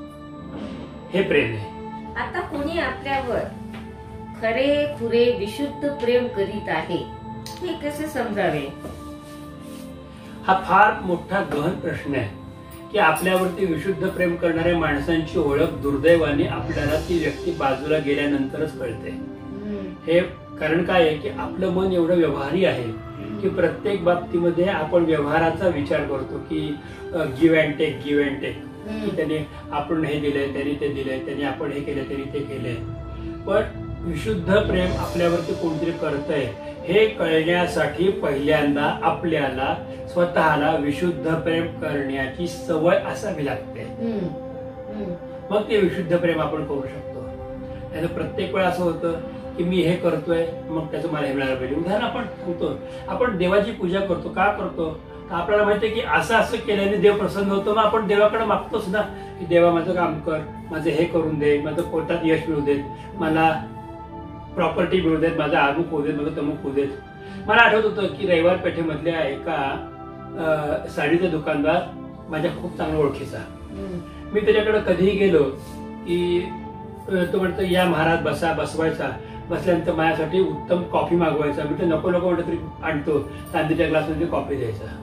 हे प्रेम आहे. आता कोणी आपल्यावर खरे खुरे विशुद्ध प्रेम करीत आहे हे कसे समजावे? हा फार मोठा गहन प्रश्न आहे की आपल्यावरती विशुद्ध प्रेम करणाऱ्या माणसांची ओळख दुर्दैवाने आपल्याला ती व्यक्ती बाजूला गेल्यानंतरच कळते. हे कारण काय आहे की आपलं मन एवढं व्यवहारी आहे की प्रत्येक बाबतीमध्ये आपण व्यवहाराचा विचार करतो की give and take, give and take, की त्याने आपण हे दिलंय, त्यांनी ते दिलंय, त्यांनी आपण हे केलं, त्यांनी ते केलंय. पण विशुद्ध प्रेम आपल्यावरती कोणतरी करतंय हे कळण्यासाठी पहिल्यांदा आपल्याला स्वतःला विशुद्ध प्रेम करण्याची सवय असावी लागते. मग ते विशुद्ध प्रेम आपण करू शकतो. त्याचं प्रत्येक वेळा असं होतं की मी हे करतोय मग त्याचं मला हे मिळालं पाहिजे. उदाहरण आपण सांगतो, आपण देवाची पूजा करतो, का करतो? आपल्याला माहितीये की असं असं केल्याने देव प्रसन्न होतो. मग आपण देवाकडे मागतोच ना की देवा माझं काम कर, माझं हे करून दे, माझं पोटात यश मिळू देत, मला प्रॉपर्टी मिळू देत, माझा अमुक होऊ देत, माझं तमुक होऊ देत. मला आठवत होतं की रविवार पेठेमधल्या एका साडीचा दुकानदार माझ्या खूप चांगला ओळखीचा. मी त्याच्याकडे कधीही गेलो की तो म्हणतो या महाराज बसा, बसवायचा, बसल्यानंतर माझ्यासाठी उत्तम कॉफी मागवायचा. मी तर नको नको म्हटलं तरी आणतो, चांदीच्या ग्लासमध्ये कॉफी द्यायचा.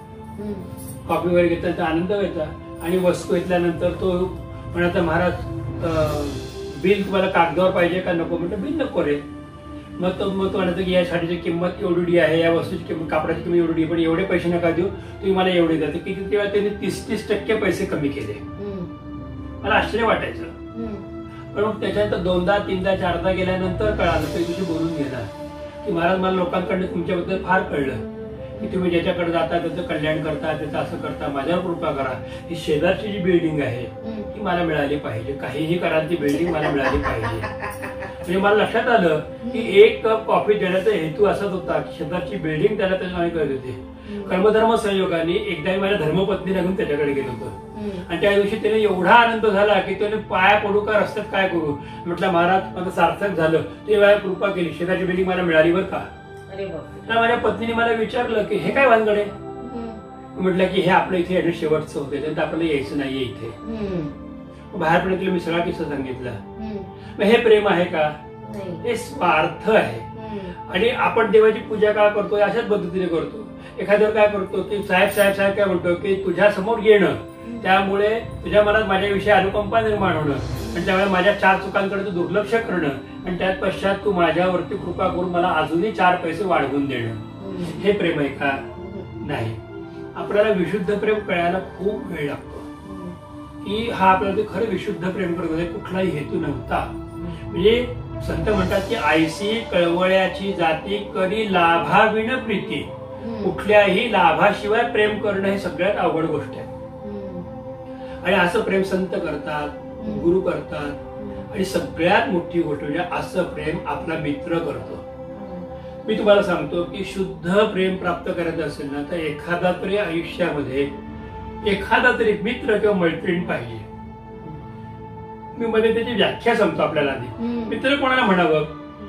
कॉफी वगैरे घेतल्यानंतर आनंद व्हायचा आणि वस्तू घेतल्यानंतर तो म्हणायचा महाराज बिल तुम्हाला कागदावर पाहिजे का? नको. म्हटलं बिल नको रे. मग तो म्हणायचं की या साडीची किंमत एवढी आहे, या वस्तूची किंमत, कापडाची किंमत एवढी, पण एवढे पैसे नका देऊ, तुम्ही मला एवढे द्या. किती तेव्हा त्यांनी 30% पैसे कमी केले. मला आश्चर्य वाटायचं. पण मग त्याच्यानंतर 2दा 3दा 4दा गेल्यानंतर कळालं, ते तुझी बोलून घेणार की महाराज मला लोकांकडनं तुमच्याबद्दल फार कळलं की तुम्ही ज्याच्याकडे जाता त्याचं कल्याण करता, त्याचं असं करता, माझ्यावर कृपा करा. ही शेजारची जी बिल्डिंग आहे ती मला मिळाली पाहिजे, काहीही करा ती बिल्डिंग मला मिळाली पाहिजे. म्हणजे मला लक्षात आलं की 1 कप कॉफी देण्याचा हेतू असाच होता की शेजारची बिल्डिंग त्याला त्याच्यामध्ये करत होती. कर्मधर्म संयोगाने एकदा माझ्या धर्मपत्नी लागून त्याच्याकडे गेलो होतो आणि त्या दिवशी त्याने एवढा आनंद झाला की त्याने पाया पडू का रस्त्यात काय करू. म्हटलं महाराज माझं सार्थक झालं, ते वेळा कृपा केली, शेजारची बिल्डिंग मला मिळाली बरं का. तर माझ्या पत्नीने मला विचारलं की हे काय भानगड आहे? म्हटलं की हे आपल्या इथे ऍड्रेस शेवटचं होतं, त्यानंतर आपल्याला यायचं नाहीये इथे. बाहेर पडले मी सगळा किस्सा सांगितला. मग हे प्रेम आहे का? हे स्वार्थ आहे. आणि आपण देवाची पूजा का करतो? अशाच पद्धतीने करतो. एखाद्यावर काय करतो की साहेब साहेब साहेब काय म्हणतो की तुझ्या समोर येणं, त्यामुळे तुझ्या मनात माझ्याविषयी अनुकंपा निर्माण होणं आणि त्यामुळे माझ्या 4 चुकांकडे तू दुर्लक्ष करणं आणि त्यात पश्चात तू माझ्यावरती कृपा करून मला अजूनही 4 पैसे वाढवून देणं, हे प्रेम आहे का? नाही. आपल्याला विशुद्ध प्रेम कळायला खूप वेळ लागतो की हा आपल्याला खरं विशुद्ध प्रेम करत होते, कुठलाही हेतू नव्हता. म्हणजे संत म्हणतात की आयसी कळवळ्याची जाती करी लाभाविण प्रीती, कुठल्याही लाभाशिवाय प्रेम करणं हे सगळ्यात अवघड गोष्ट आहे. आणि असं प्रेम संत करतात, गुरु करतात. आणि सगळ्यात मोठी गोष्ट म्हणजे असं प्रेम आपला मित्र करतो. मी तुम्हाला सांगतो की शुद्ध प्रेम प्राप्त करायचं असेल ना तर एखादा तरी आयुष्यामध्ये एखादा तरी मित्र किंवा मैत्रीण पाहिजे. मी मध्ये त्याची व्याख्या सांगतो आपल्याला आधी. मित्र कोणाला म्हणावं?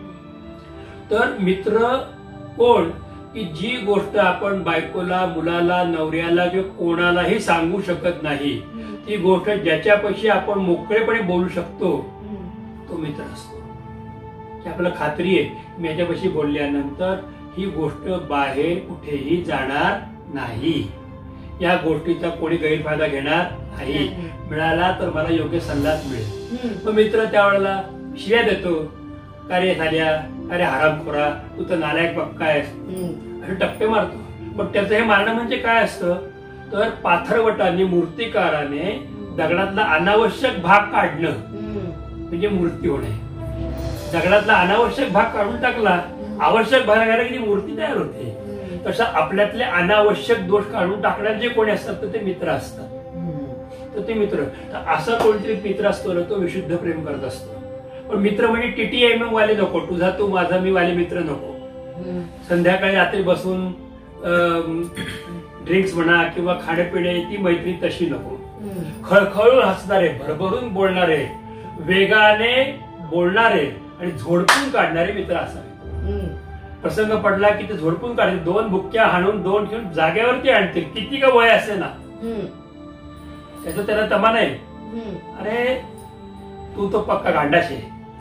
तर मित्र कोण की जी गोष्ट आपण बायकोला, मुलाला, नवऱ्याला किंवा कोणालाही सांगू शकत नाही, ती गोष्ट ज्याच्यापाशी आपण मोकळेपणे बोलू शकतो तो मित्र असतो. की आपल्याला खात्री आहे मी याच्यापाशी बोलल्यानंतर ही गोष्ट बाहेर कुठेही जाणार नाही, या गोष्टीचा कोणी गैरफायदा घेणार नाही, मिळाला तर मला योग्य सल्लाच मिळेल. मग मित्र त्यावेळेला शिव्या देतो, अरे झाल्या, अरे हरामखोरा, तू तर नालायक पक्का आहेस, असे टप्पे मारतो. पण त्याचं हे मारणं म्हणजे काय असतं तर पाथरवटाने, मूर्तिकाराने दगडातला अनावश्यक भाग काढणं म्हणजे मूर्ती होणे. दगडातला अनावश्यक भाग काढून टाकला, आवश्यक भाग घाला की मूर्ती तयार होते. तसं आपल्यातले अनावश्यक दोष काढून टाकणारे जे कोणी असतात तर ते मित्र असतात. तर ते मित्र, तर असा कोणतरी मित्र असतो ना तो विशुद्ध प्रेम करत असतो. पण मित्र म्हणजे TTM वाले नको, तुझा तू माझा मी वाले मित्र नको. संध्याकाळी रात्री बसून ड्रिंक्स म्हणा किंवा खाण्यापिणे ती मैत्री तशी नको. खळखळून हसणारे, भरभरून बोलणारे, वेगाने बोलणारे आणि झोडपून काढणारे मित्र असावे. प्रसंग पडला की ते झोडपून काढतील, 2 बुक्क्या हाणून 2 घेऊन जागेवरती आणतील, किती का वय असे ना. त्याचं त्याला तमा नाही. अरे तू तो पक्का गांडाशे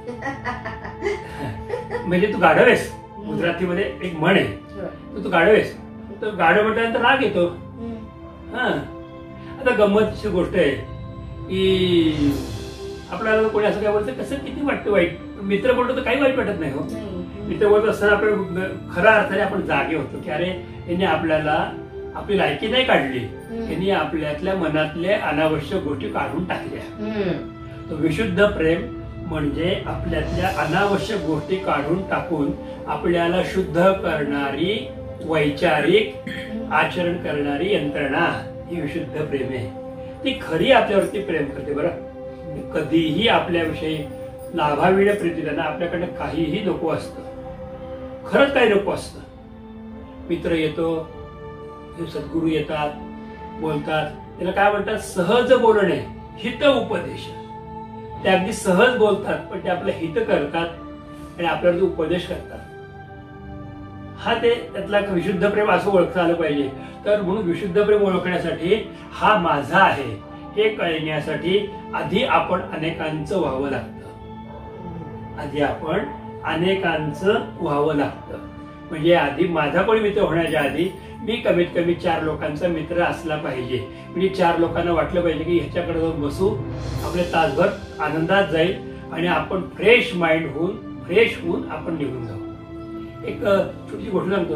म्हणजे तू गाढव आहेस. गुजरातीमध्ये एक म्हण आहे, तू गाढव आहेस. तर गाढव म्हटल्यानंतर राग येतो. हा, आता गंमतची गोष्ट आहे की आपल्याला कोणी असं काय बोलतं, कसं किती वाटतं वाईट. मित्र बोलतो तर काही वाईट वाटत नाही हो. मित्र बोलत असताना आपण खऱ्या अर्थाने आपण जागे होतो की अरे यांनी आपल्याला आपली लायकी नाही काढली, यांनी आपल्यातल्या मनातल्या अनावश्यक गोष्टी काढून टाकल्या. तर विशुद्ध प्रेम म्हणजे आपल्यातल्या अनावश्यक गोष्टी काढून टाकून आपल्याला शुद्ध करणारी, वैचारिक आचरण करणारी यंत्रणा ही विशुद्ध प्रेम आहे. ती खरी आपल्यावरती प्रेम करते. बरं, कधीही आपल्याविषयी लाभाविण्या प्रीती त्यांना आपल्याकडनं काहीही नको असतं, खरंच काही नको असतं. मित्र येतो, सद्गुरू येतात, बोलतात, त्याला काय म्हणतात, सहज बोलणे, हित उपदेश. ते अगदी सहज बोलतात पण ते आपलं हित करतात आणि आपल्याला उपदेश करतात. हा ते त्यातला विशुद्ध प्रेम असं ओळखता आलं पाहिजे. तर म्हणून विशुद्ध प्रेम ओळखण्यासाठी हा माझा आहे हे कळण्यासाठी आधी आपण अनेकांचं व्हावं लागतं. आधी आपण अनेकांचं व्हावं लागतं. म्हणजे आधी माझा कोणी मित्र होण्याच्या आधी मी कमीत कमी 4 लोकांचा मित्र असला पाहिजे. म्हणजे 4 लोकांना वाटलं पाहिजे की ह्याच्याकडे जाऊन बसू, आपले तासभर आनंदात जाईल आणि आपण फ्रेश माइंड होऊन, फ्रेश होऊन आपण निघून जाऊ. एक छोटी गोष्ट सांगतो.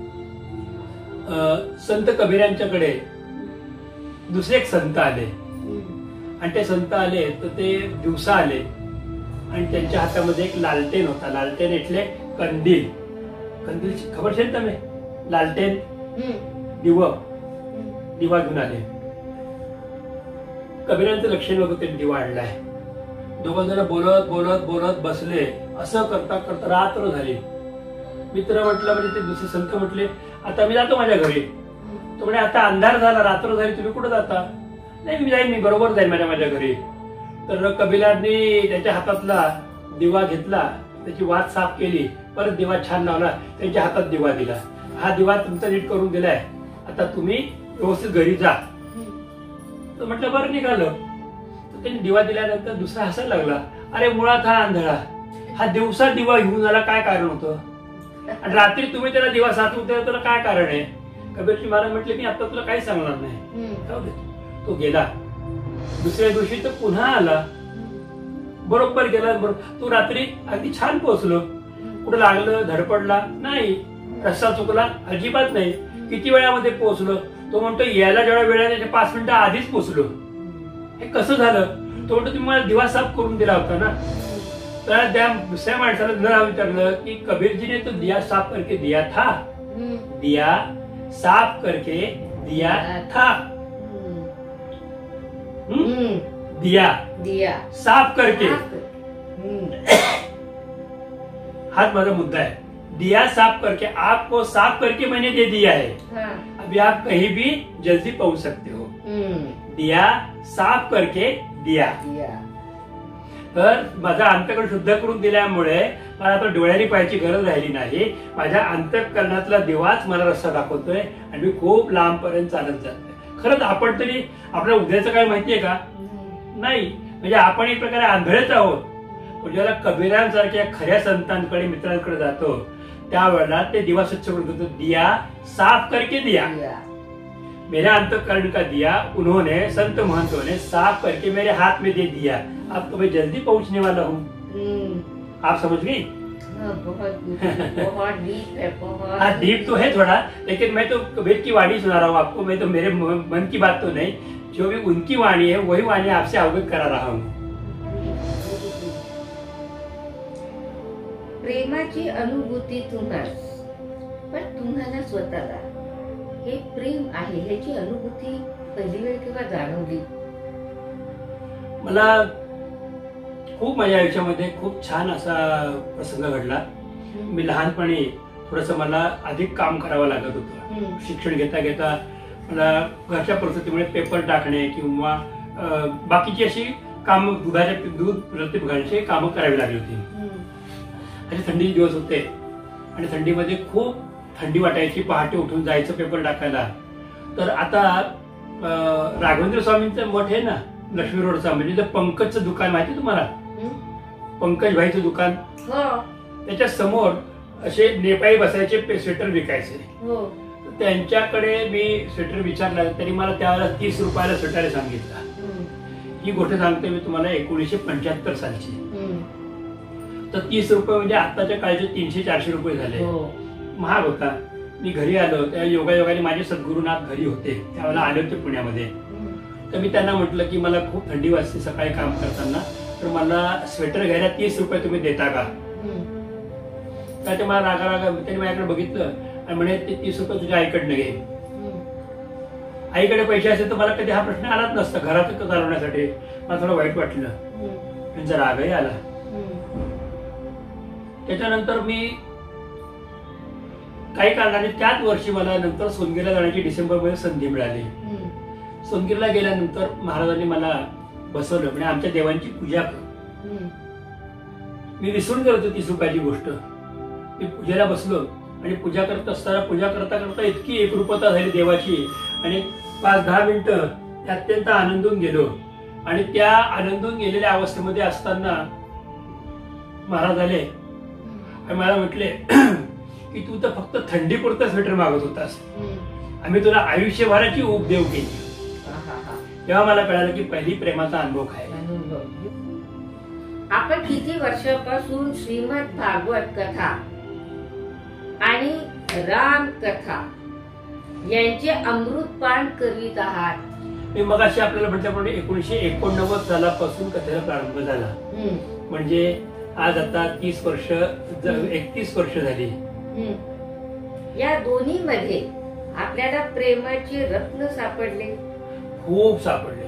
संत कबीरांच्याकडे दुसरे एक संत आले आणि ते संत आले तर ते दिवसा आले आणि त्यांच्या हातामध्ये एक लालटेन होता. लालटेन इथले कंदील, कंदील खबर असेल तुम्ही, लालटेन दिवा घेऊन आले. कबीरांचं लक्षण बघू, त्यांनी दिवा आणलाय. 2 जण बोलत बोलत बोलत बसले. असं करता करता रात्र झाली. मित्र म्हटलं, म्हणजे ते दुसरे संत म्हटले, आता मी जातो माझ्या घरी. तो म्हणे आता अंधार झाला, रात्र झाली, तुम्ही कुठं जाता? नाही मी जाईन, मी बरोबर जाईन माझ्या घरी. तर कबीरांनी त्याच्या हातातला दिवा घेतला, त्याची वात साफ केली, परत दिवा छान लावला, त्यांच्या हातात दिवा दिला. हा दिवा तुमचा नीट करून दिलाय, आता तुम्ही व्यवस्थित घरी जा. तर म्हटलं बरं निघालं. तर त्यांनी दिवा दिल्यानंतर दुसरा हसायला लागला. अरे मुळात हा आंधळा, हा दिवसा दिवा घेऊन आला, काय कारण होतं? आणि रात्री तुम्ही त्याला दिवा साचवून दिला, त्याला काय कारण आहे? कबीरजी महाराज म्हटले की आता तुला काही सांगणार नाही. तो गेला. दुसऱ्या दिवशी तो पुन्हा आला, बरोबर गेला. तू रात्री अगदी छान पोहोचलो, कुठं लागलं, धडपडला नाही, रस्ता चुकला अजिबात नाही. किती वेळामध्ये पोहोचलो? तो म्हणतो यायला जेवढा वेळ आहे त्याच्या 5 मिनिटं आधीच पोहोचलो. हे कसं झालं? तो म्हणतो तुम्ही मला दिवा साफ करून दिला होता ना. तर त्या दुसऱ्या माणसाला जर विचारलं की कबीरजीने तो दिया साफ करके दिया था, दिया साफ करके दिया था, दिया साफ करके, हाच माझा मुद्दा है. दिया साफ करके, आपको साफ करके मैंने दे दिया है. अभी आप कहीं भी जल्दी पहुंच सकते हो. दिया साफ करके दिया. तर माझा अंतःकरण शुद्ध करून दिल्यामुळे मला आता डोळ्यांनी पाहायची गरज राहिली नाही. माझ्या अंतःकरणातला दिवाच मला रस्ता दाखवतोय आणि मी खूप लांबपर्यंत चालत जातोय. खरंच आपण तरी आपल्या उद्याचं काय माहितीये का? नाही. म्हणजे आपण एक प्रकारे आंधळेच आहोत. ज्याला कबीरांसारख्या खऱ्या संतांकडे, मित्रांकडे जातो त्यावेळेला ते दिवा स्वच्छ करून देतो. दिया साफ करके दिया, मेरा अंतःकरण का दिया उन्होंने, संत महंतों ने साफ करके मेरे हाथ में दे दिया. अब तो मैं जल्दी पहुंचने वाला हूँ. आप समझ गई? बहुत डीप है, बहुत. हाँ डीप तो है थोड़ा, लेकिन मैं तो कबीर की वाणी सुना रहा हूँ आपको. मैं तो मेरे मन की बात तो नहीं, जो भी उनकी वाणी है वही वाणी आपसे अवगत करा रहा हूँ. प्रेमाची अनुभूती तुम्हास, पण तुम्हाला स्वतःला हे प्रेम आहे ह्याची अनुभूती पहिली वेळ केव्हा जाणवली? मला खूप माझ्या आयुष्यामध्ये खूप छान असा प्रसंग घडला. मी लहानपणी थोडस मला अधिक काम करावं लागत होतं. शिक्षण घेता घेता मला घरच्या परिस्थितीमुळे पेपर टाकणे किंवा बाकीची अशी काम दूध प्रतिभगांची कामं करावी लागली होती. असे थंडीचे दिवस होते आणि थंडीमध्ये खूप थंडी वाटायची. पहाटे उठून जायचं पेपर टाकायला. तर आता राघवेंद्र स्वामींचं मठ आहे ना लक्ष्मी रोडचा, म्हणजे पंकजचं दुकान माहिती तुम्हाला, पंकज भाईचं दुकान, त्याच्या समोर असे नेपाळी बसायचे स्वेटर विकायचे. त्यांच्याकडे मी स्वेटर विचारला, त्यांनी मला त्यावेळेला 30 रुपयाला स्वेटर सांगितलं. ही गोष्ट सांगते मी तुम्हाला 1975 सालची. तर 30 रुपये म्हणजे आताच्या काळचे 300-400 रुपये झाले. महाग होता. मी घरी आलो त्या योगायोगाने माझे सद्गुरुनाथ घरी होते, त्यावेळेला आले होते पुण्यामध्ये. तर मी त्यांना म्हटलं की मला खूप थंडी वाजते सकाळी काम करताना, तर मला स्वेटर घ्यायला 30 रुपये तुम्ही देता का? तर ते मला रागा त्यांनी माझ्याकडे बघितलं आणि म्हणे ते 30 रुपये तुझ्या आईकडनं घे. आईकडे पैसे असेल तर मला कधी हा प्रश्न आलाच नसता घरात चालवण्यासाठी. मला थोडं वाईट वाटलं, त्यांचा रागही आला. त्याच्यानंतर मी काही कारणाने त्याच वर्षी मला नंतर सोनगिरला जाण्याची डिसेंबरमध्ये संधी मिळाली. सोनगिरला गेल्यानंतर महाराजांनी मला बसवलं, म्हणजे आमच्या देवांची पूजा कर. मी विसरून गेलो होतो 30 रुपयाची गोष्ट. मी पूजेला बसलो आणि पूजा करत असताना पूजा करता करता इतकी एकरूपता झाली देवाची आणि 5-10 मिनिटं अत्यंत आनंदून गेलो. आणि त्या आनंदून गेलेल्या अवस्थेमध्ये असताना महाराज आले आणि मला म्हटले की तू तर फक्त थंडीपुरतं स्वेटर मागत होतास, आम्ही तुला आयुष्यभराची ऊब देऊ केली. तेव्हा मला कळालं की पहिली प्रेमाचा अनुभव काय. आपण किती वर्षापासून श्रीमद भागवत कथा आणि राम कथा यांचे अमृतपान करीत आहात. मी मगाशी आपल्याला म्हटल्याप्रमाणे 1989 सालापासून कथेला प्रारंभ झाला. म्हणजे आज आता 31 वर्ष झाली. या दोन्ही मध्ये आपल्याला प्रेमाचे रत्न सापडले. खूप सापडले.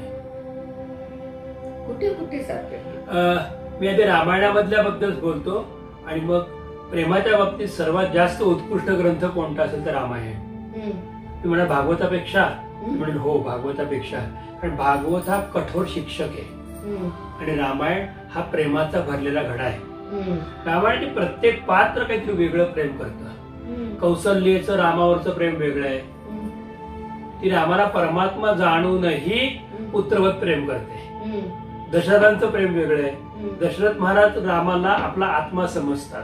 कुठे कुठे सापडले? मी आधी रामायणामधल्या बद्दल बोलतो आणि मग प्रेमाच्या बाबतीत सर्वात जास्त उत्कृष्ट ग्रंथ कोणता असेल तर रामायण. मी म्हणा भागवतापेक्षा, म्हणेल हो भागवतापेक्षा, कारण भागवत हा कठोर शिक्षक आहे आणि रामायण हा प्रेमाचा भरलेला घडा आहे. रामायणाचे प्रत्येक पात्र काहीतरी वेगळं प्रेम करतं. कौसल्येचं रामावरचं प्रेम वेगळं आहे. ती रामाला परमात्मा जाणूनही पुत्रवत प्रेम करते. दशरथांचं प्रेम वेगळं आहे. दशरथ महाराज रामाला आपला आत्मा समजतात.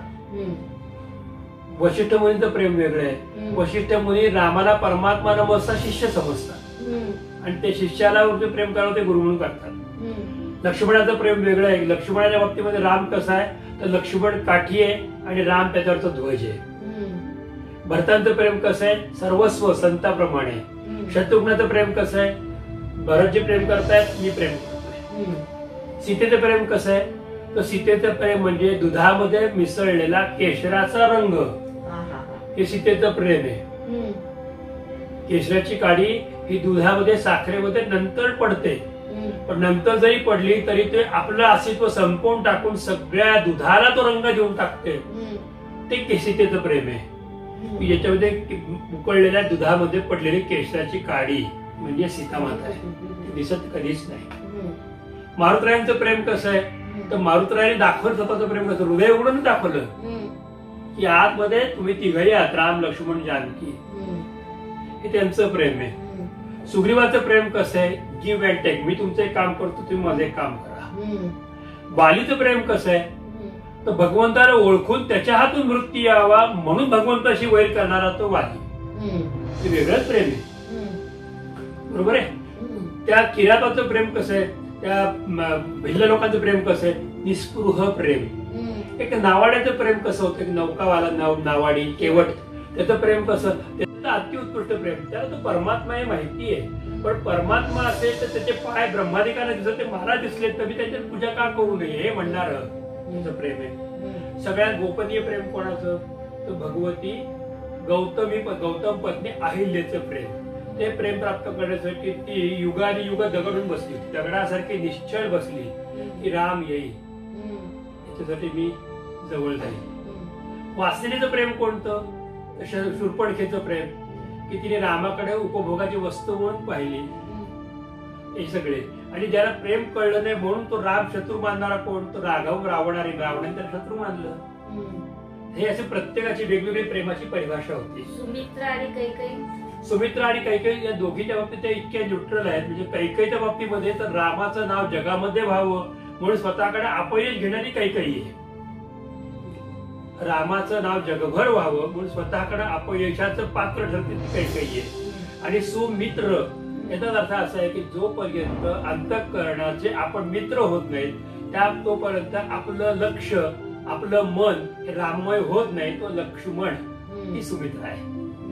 वशिष्ठ मुनींचं प्रेम वेगळं आहे. वशिष्ठ मुनी रामाला परमात्मा नमस्ता शिष्य समजतात आणि ते शिष्याला प्रेम करावं ते गुरु म्हणून करतात. लक्ष्मणाचं प्रेम वेगळं आहे. लक्ष्मणाच्या बाबतीमध्ये राम कसा आहे तर लक्ष्मण काठी आहे आणि राम त्याच्यावरचा ध्वज आहे. भरतांचं प्रेम कसं आहे सर्वस्व संताप्रमाणे. शत्रुघ्नाचं प्रेम कसं आहे भरत जे प्रेम करतायत मी प्रेम करतोय. सीतेचं प्रेम कसं आहे तर सीतेचं प्रेम म्हणजे दुधामध्ये मिसळलेला केशराचा रंग हे सीतेचं प्रेम आहे. केशराची काडी ही दुधामध्ये साखरेमध्ये नंतर पडते, पण नंतर जरी पडली तरी ते आपलं अस्तित्व संपवून टाकून सगळ्या दुधाला तो रंग देऊन टाकते. ते सीतेचं प्रेम आहे. याच्यामध्ये उकळलेल्या दुधामध्ये पडलेली केशराची काडी म्हणजे सीतामाता आहे. दिसत कधीच नाही. मारुतरायांचं प्रेम कसं आहे तर मारुतरायांनी दाखवलं स्वतःचं प्रेम कसं हृदय उघडून दाखवलं की आतमध्ये तुम्ही तिघही आहात राम लक्ष्मण जानकी. हे त्यांचं प्रेम आहे. सुग्रीवाचं प्रेम कसं आहे गिव्ह अँड टेक. मी तुमचं एक काम करतो तुम्ही माझं एक काम करा. बालीचं प्रेम कसं आहे तर भगवंताला ओळखून त्याच्या हातून मृत्यू यावा म्हणून भगवंताशी वैर करणारा तो वाली. ते वेगळंच प्रेम आहे. बरोबर आहे. त्या किराताचं प्रेम कसं आहे त्या भिल्ल लोकांचं प्रेम कसं आहे निस्पृह प्रेम. एक नावाड्याचं प्रेम कसं होतं की नौकावाला नावाडी केवट त्याचं प्रेम कसं त्याचं अतिउत्कृष्ट प्रेम. त्याला तो परमात्मा हे माहिती आहे, पण परमात्मा असेल तर त्याचे पाय ब्रह्मादिकांना दिसत ते महाराज दिसले तर मी त्याची पूजा का करू नये हे म्हणणार प्रेम आहे. सगळ्यात गोपनीय प्रेम कोणाचं तर भगवती गौतम पत्नी अहिल्याचं प्रेम. ते प्रेम प्राप्त करण्यासाठी ती युगानुयुग दगडून बसली, दगडासारखी निश्चळ बसली की राम येईल त्याच्यासाठी मी जवळ जाईल. वासनेचं प्रेम कोणतं शूर्पणखेचं प्रेम, की तिने रामाकडे उपभोगाची वस्तू म्हणून पाहिली, हे सगळे. आणि ज्याला प्रेम कळलं नाही म्हणून तो राम शत्रू मानणारा कोण, तो राघव रावणाने त्याला शत्रू मानलं. हे असे प्रत्येकाची वेगवेगळी प्रेमाची परिभाषा होती. सुमित्रा आणि कैकेयी या दोघीच्या बाबतीत त्या इतक्या न्यूट्रल आहेत. म्हणजे कैकेयीच्या बाबतीमध्ये तर रामाचं नाव जगामध्ये व्हावं म्हणून स्वतःकडे अपयश घेणारी कैकेयी आहे. रामाचं नाव जगभर व्हावं म्हणून स्वतःकडे अपयशाचं पात्र ठरते ती कैकेयी आहे. आणि सुमित्र याचाच अर्थ असा आहे की जोपर्यंत अंतःकरणाचे आपण मित्र होत नाहीत त्या तोपर्यंत आपलं लक्ष, आपलं मन हे राममय होत नाही. तो लक्ष्मण ही सुमित्रा आहे.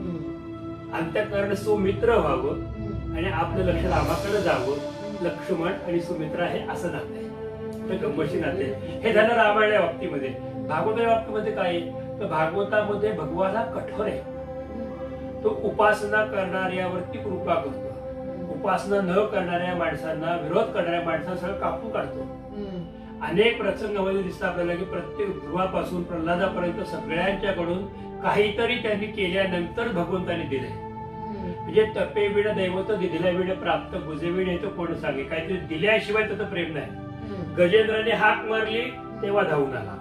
अंतःकरण सुमित्र व्हावं आणि आपलं लक्ष रामाकडे जावं. लक्ष्मण आणि सुमित्रा हे असं नातं आहे, गंमतशीर नाते. हे झालं रामायणाच्या बाबतीमध्ये. भागवताच्या बाबतीमध्ये काय आहे तर भागवतामध्ये भगवान हा कठोर आहे. तो उपासना करणाऱ्यावरती कृपा करतो. उपासना न करणाऱ्या माणसांना, विरोध करणाऱ्या माणसांना सगळं कापून काढतो. अनेक प्रसंगामध्ये दिसतं आपल्याला की प्रत्येक ध्रुवापासून प्रल्हादापर्यंत सगळ्यांच्याकडून काहीतरी त्यांनी केल्यानंतर भगवंताने दिले. म्हणजे तपे विण दैवत दिल्या विण प्राप्त बुजे विण हे तो कोण सांगे. काहीतरी दिल्याशिवाय त्याचं प्रेम नाही. गजेंद्राने हाक मारली तेव्हा धावून आला.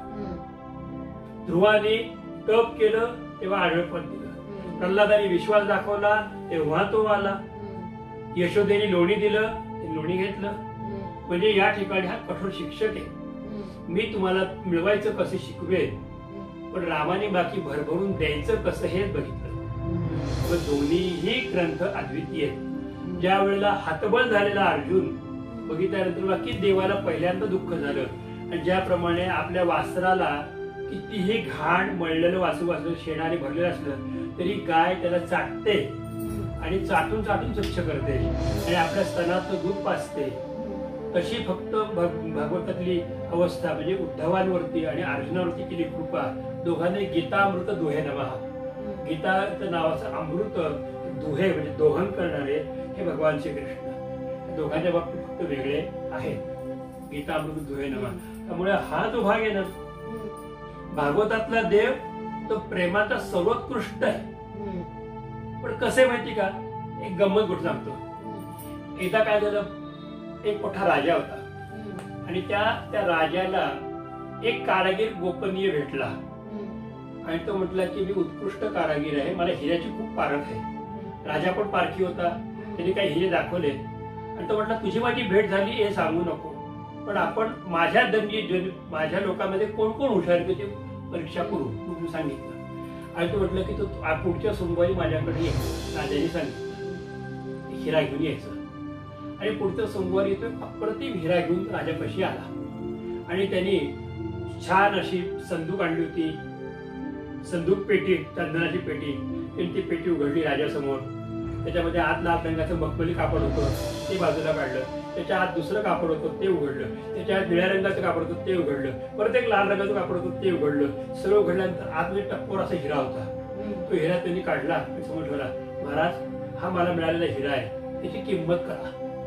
ध्रुवाने तप केलं तेव्हा आढळपण दिलं. प्रल्हादाने विश्वास दाखवला तेव्हा तो आला. यशोदेने लोणी दिलं, ते लोणी घेतलं. म्हणजे या ठिकाणी हा कठोर शिक्षक आहे. मी तुम्हाला मिळवायचं कसं शिकवेन, पण रामाने बाकी भरभरून द्यायचं कसं हेच बघितलं. दोन्हीही ग्रंथ अद्वितीय आहेत. ज्या वेळेला हातबल झालेला अर्जुन बघितल्यानंतर बाकी देवाला पहिल्यांदा दुःख झालं. आणि ज्याप्रमाणे आपल्या वासराला कितीही घाण मळलेलं वासरू शेणाने भरलेलं असलं तरी गाय त्याला चाटते आणि चाटून चाटून स्वच्छ करते आणि आपल्या स्तनातलं दूध पाजते. तशी फक्त भागवतातली अवस्था म्हणजे उद्धवांवरती आणि अर्जुनावरती केली कृपा. दोघांनी गीतामृत दुहे नमः. गीताचं नावाचं अमृत दुहे म्हणजे दोहन करणारे हे भगवान श्रीकृष्ण. दोघांच्या बाबतीत फक्त वेगळे आहेत. गीतामृत दुहे नमः. त्यामुळे हा जो भाग आहे ना भागवतातला देव तो प्रेमाचा सर्वोत्कृष्ट आहे. पण कसं माहिती का, एक गंमत गोष्ट सांगतो. एकदा काय झालं, एक मोठा राजा होता आणि त्या राजाला एक कारागीर गोपनीय भेटला आणि तो म्हटला की मी उत्कृष्ट कारागीर आहे, मला हिऱ्याची खूप पारख आहे. राजा पण पारखी होता, त्यांनी काही हिरे दाखवले आणि तो म्हटला तुझी माझी भेट झाली हे सांगू नको, पण आपण माझ्या लोकांमध्ये कोण कोण हुशार आहे त्याची परीक्षा करू म्हणून सांगितलं. आणि तो म्हटलं की तो पुढच्या सोमवारी माझ्याकडे ये. राजाने सांगितलं हिरा घेऊन यायचं. आणि पुढच्या सोमवारी तो अप्रतिम हिरा घेऊन राजापाशी आला आणि त्यांनी छान अशी संदूक आणली होती. संदूक पेटी, चंदनाची पेटी. त्यांनी ती पेटी उघडली राजासमोर. त्याच्यामध्ये आत लाल रंगाचं मखमली कापड होतं ते बाजूला काढलं. त्याच्या आत दुसरं कापड होतं ते उघडलं. त्याच्या आत निळ्या रंगाचं कापड होतं ते उघडलं. परत एक लाल रंगाचं कापड होतं ते उघडलं. सगळं उघडल्यानंतर आतमध्ये टप्पोर असा हिरा होता. तो हिरा त्यांनी काढला आणि समोर ठेवला. महाराज हा मला मिळालेला हिरा आहे, त्याची किंमत करा.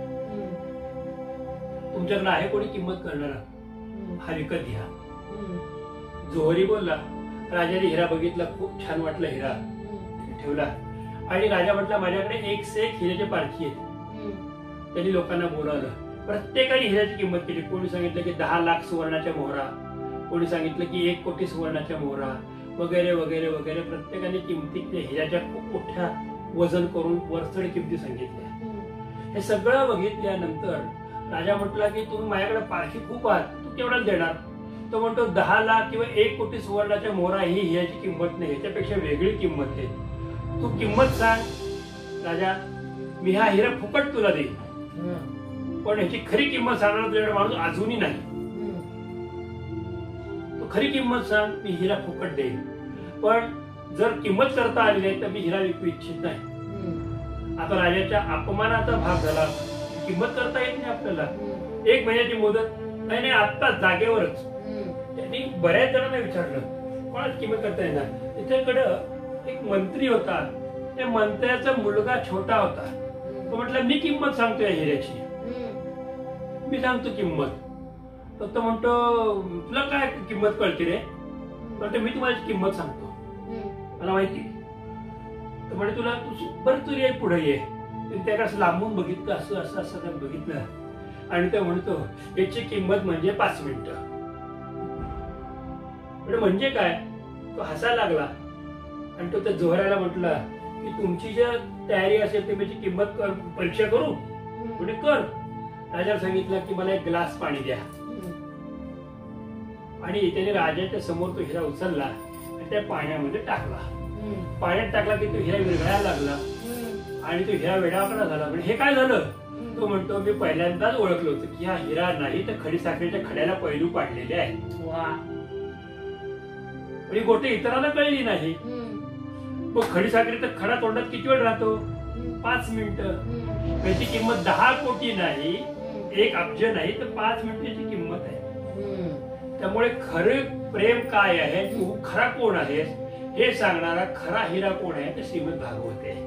तुमच्याकडे आहे कोणी किंमत करणारा, हा विकत घ्या. जोहरी बोलला. राजाने हिरा बघितला, खूप छान वाटला हिरा, ठेवला. आणि राजा म्हटला माझ्याकडे एक से एक हिऱ्याचे पारखी आहेत. त्यांनी लोकांना बोलावलं. प्रत्येकाने हिऱ्याची किंमत केली. कोणी सांगितलं की 10 लाख सुवर्णाच्या मोहरा, कोणी सांगितलं की 1 कोटी सुवर्णाच्या मोहरा वगैरे वगैरे वगैरे. प्रत्येकाने किमती हिऱ्याच्या खूप मोठ्या वजन करून वरचढ किमती सांगितल्या. हे सगळं बघितल्यानंतर राजा म्हटला की तुम्ही माझ्याकडे पारखी खूप आहात, तू केवढा देणार. तो म्हणतो 10 लाख किंवा 1 कोटी सुवर्णाच्या मोहरा ही हिऱ्याची किंमत नाही, याच्यापेक्षा वेगळी किंमत आहे. तू किंमत सांग. राजा मी हा हिरा फुकट तुला देईन, पण ह्याची खरी किंमत सांगणार तुझ्याकडे माणूस अजूनही नाही. तू खरी किंमत सांग, मी हिरा फुकट देईन, पण जर किंमत करता आली नाही तर मी हिरा विकू इच्छित नाही. आता राजाच्या अपमानाचा भाग झाला. किंमत करता येत नाही आपल्याला. 1 महिन्याची मुदत नाही, आता जागेवरच. त्यांनी बऱ्याच जणांना विचारलं कोणाच किंमत करता येणार. त्याच्याकडं एक मंत्री होता. त्या मंत्र्याचा मुलगा छोटा होता. तो म्हटलं मी किंमत सांगतोय हिऱ्याची, मी सांगतो किंमत. तर तो म्हणतो तुला काय किंमत कळते रे. म्हणतो मी तुम्हाला किंमत सांगतो, मला माहिती तर म्हणे तुला बरं तू ये पुढे ये. त्याकडे असं लांबून बघितलं, असं असं असं त्यानं बघितलं आणि तो म्हणतो याची किंमत म्हणजे 5 मिनिटं. म्हणजे काय? तो हसायला लागला आणि तो त्या जोहराला म्हटला की तुमची जर तयारी असेल तर त्याची किंमत परीक्षा करू. म्हणजे कर. राजाला सांगितलं की मला 1 ग्लास पाणी द्या. आणि त्याने राजाच्या समोर तो हिरा उचलला आणि त्या पाण्यामध्ये टाकला. पाण्यात टाकला की तो हिरा विरघळायला लागला आणि तो हिरा वेडावाकडा झाला. म्हणजे हे काय झालं? तो म्हणतो मी पहिल्यांदाच ओळखलं होतं की हा हिरा नाही तर खडीसाखरेच्या खड्याला पैलू पाडलेले आहे. ही गोष्ट इतरांना कळली नाही. मग खडीसाखरेचा खडा तोंडात किती वेळ राहतो? 5 मिनिटं. त्याची किंमत 10 कोटी नाही, 1 अब्ज नाही तर 5 मिनिटाची किंमत आहे. त्यामुळे खरे प्रेम काय आहे, तू खरा कोण आहेस हे सांगणारा खरा हिरा कोण आहे तर श्रीमद भागवत आहे.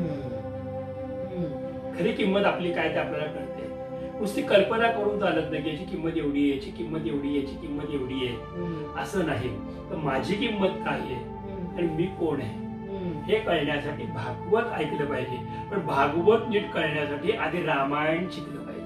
खरी किंमत आपली काय ते आपल्याला कळते. नुसती कल्पना करून चालत नाही की याची किंमत एवढी आहे, याची किंमत एवढी आहे, याची किंमत एवढी आहे, असं नाही. तर माझी किंमत काय आहे आणि मी कोण आहे हे कळण्यासाठी भागवत ऐकलं पाहिजे. पण भागवत नीट कळण्यासाठी आधी रामायण शिकलं पाहिजे.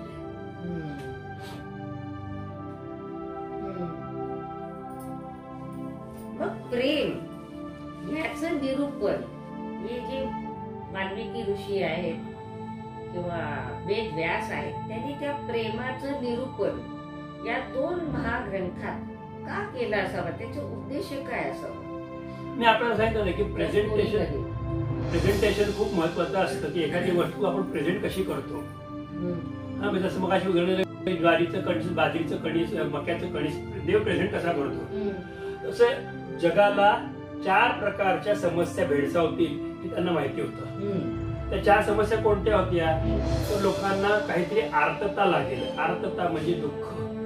मग प्रेम याचं निरूपण हे जे वाल्मिकी ऋषी आहेत किंवा वेद व्यास आहेत त्यांनी त्या प्रेमाचं निरूपण या 2 महाग्रंथात का केलं असावं? त्याचे उद्देश काय असावं? मी आपल्याला सांगितलं की प्रेझेंटेशन खूप महत्वाचं असतं की एखादी वस्तू आपण प्रेझेंट कशी करतो. जसं मग अशी उदाहरण ज्वारीचं कणीस, बाजरीचं कणीस, मक्याचं कणीस देव प्रेझेंट कसा करतो तसं जगाला 4 प्रकारच्या समस्या भेडसावतील हे त्यांना माहिती होतं. त्या 4 समस्या कोणत्या होत्या? तर लोकांना काहीतरी आर्तता लागेल. आर्तता म्हणजे दुःख.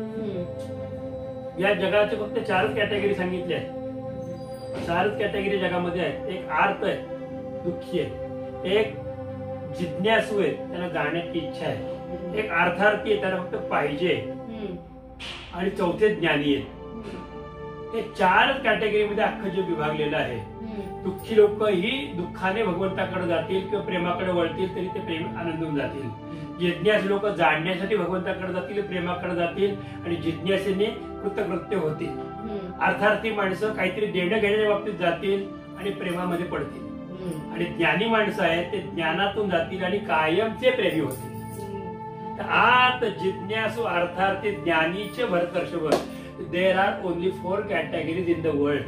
या जगाचे फक्त 4च कॅटेगरी सांगितल्या आहेत. 4च कॅटेगरी जगामध्ये आहेत. एक आर्त आहे, दुःखी आहे. एक जिज्ञासू आहे, त्याला जाण्याची इच्छा आहे. एक अर्थार्थी आहे, त्याला फक्त पाहिजे. आणि चौथे ज्ञानी आहे. हे 4 कॅटेगरीमध्ये अख्खं जग विभागलेलं आहे. दुःखी लोक ही दुःखाने भगवंताकडे जातील किंवा प्रेमाकडे वळतील तरी ते प्रेम आनंदून जातील. जिज्ञास लोक जाणण्यासाठी भगवंताकडे जातील, प्रेमाकडे जातील आणि जिज्ञासेने कृतकृत्य होतील. अर्थार्थी माणसं काहीतरी देणं घेण्याच्या बाबतीत जातील आणि प्रेमामध्ये पडतील. आणि ज्ञानी माणसं आहेत ते ज्ञानातून जातील आणि कायमचे प्रेमी होतील. आर्त, जिज्ञासू, अर्थार्थी, ज्ञानीचे भरतर्षभ. There are only 4 categories in the world.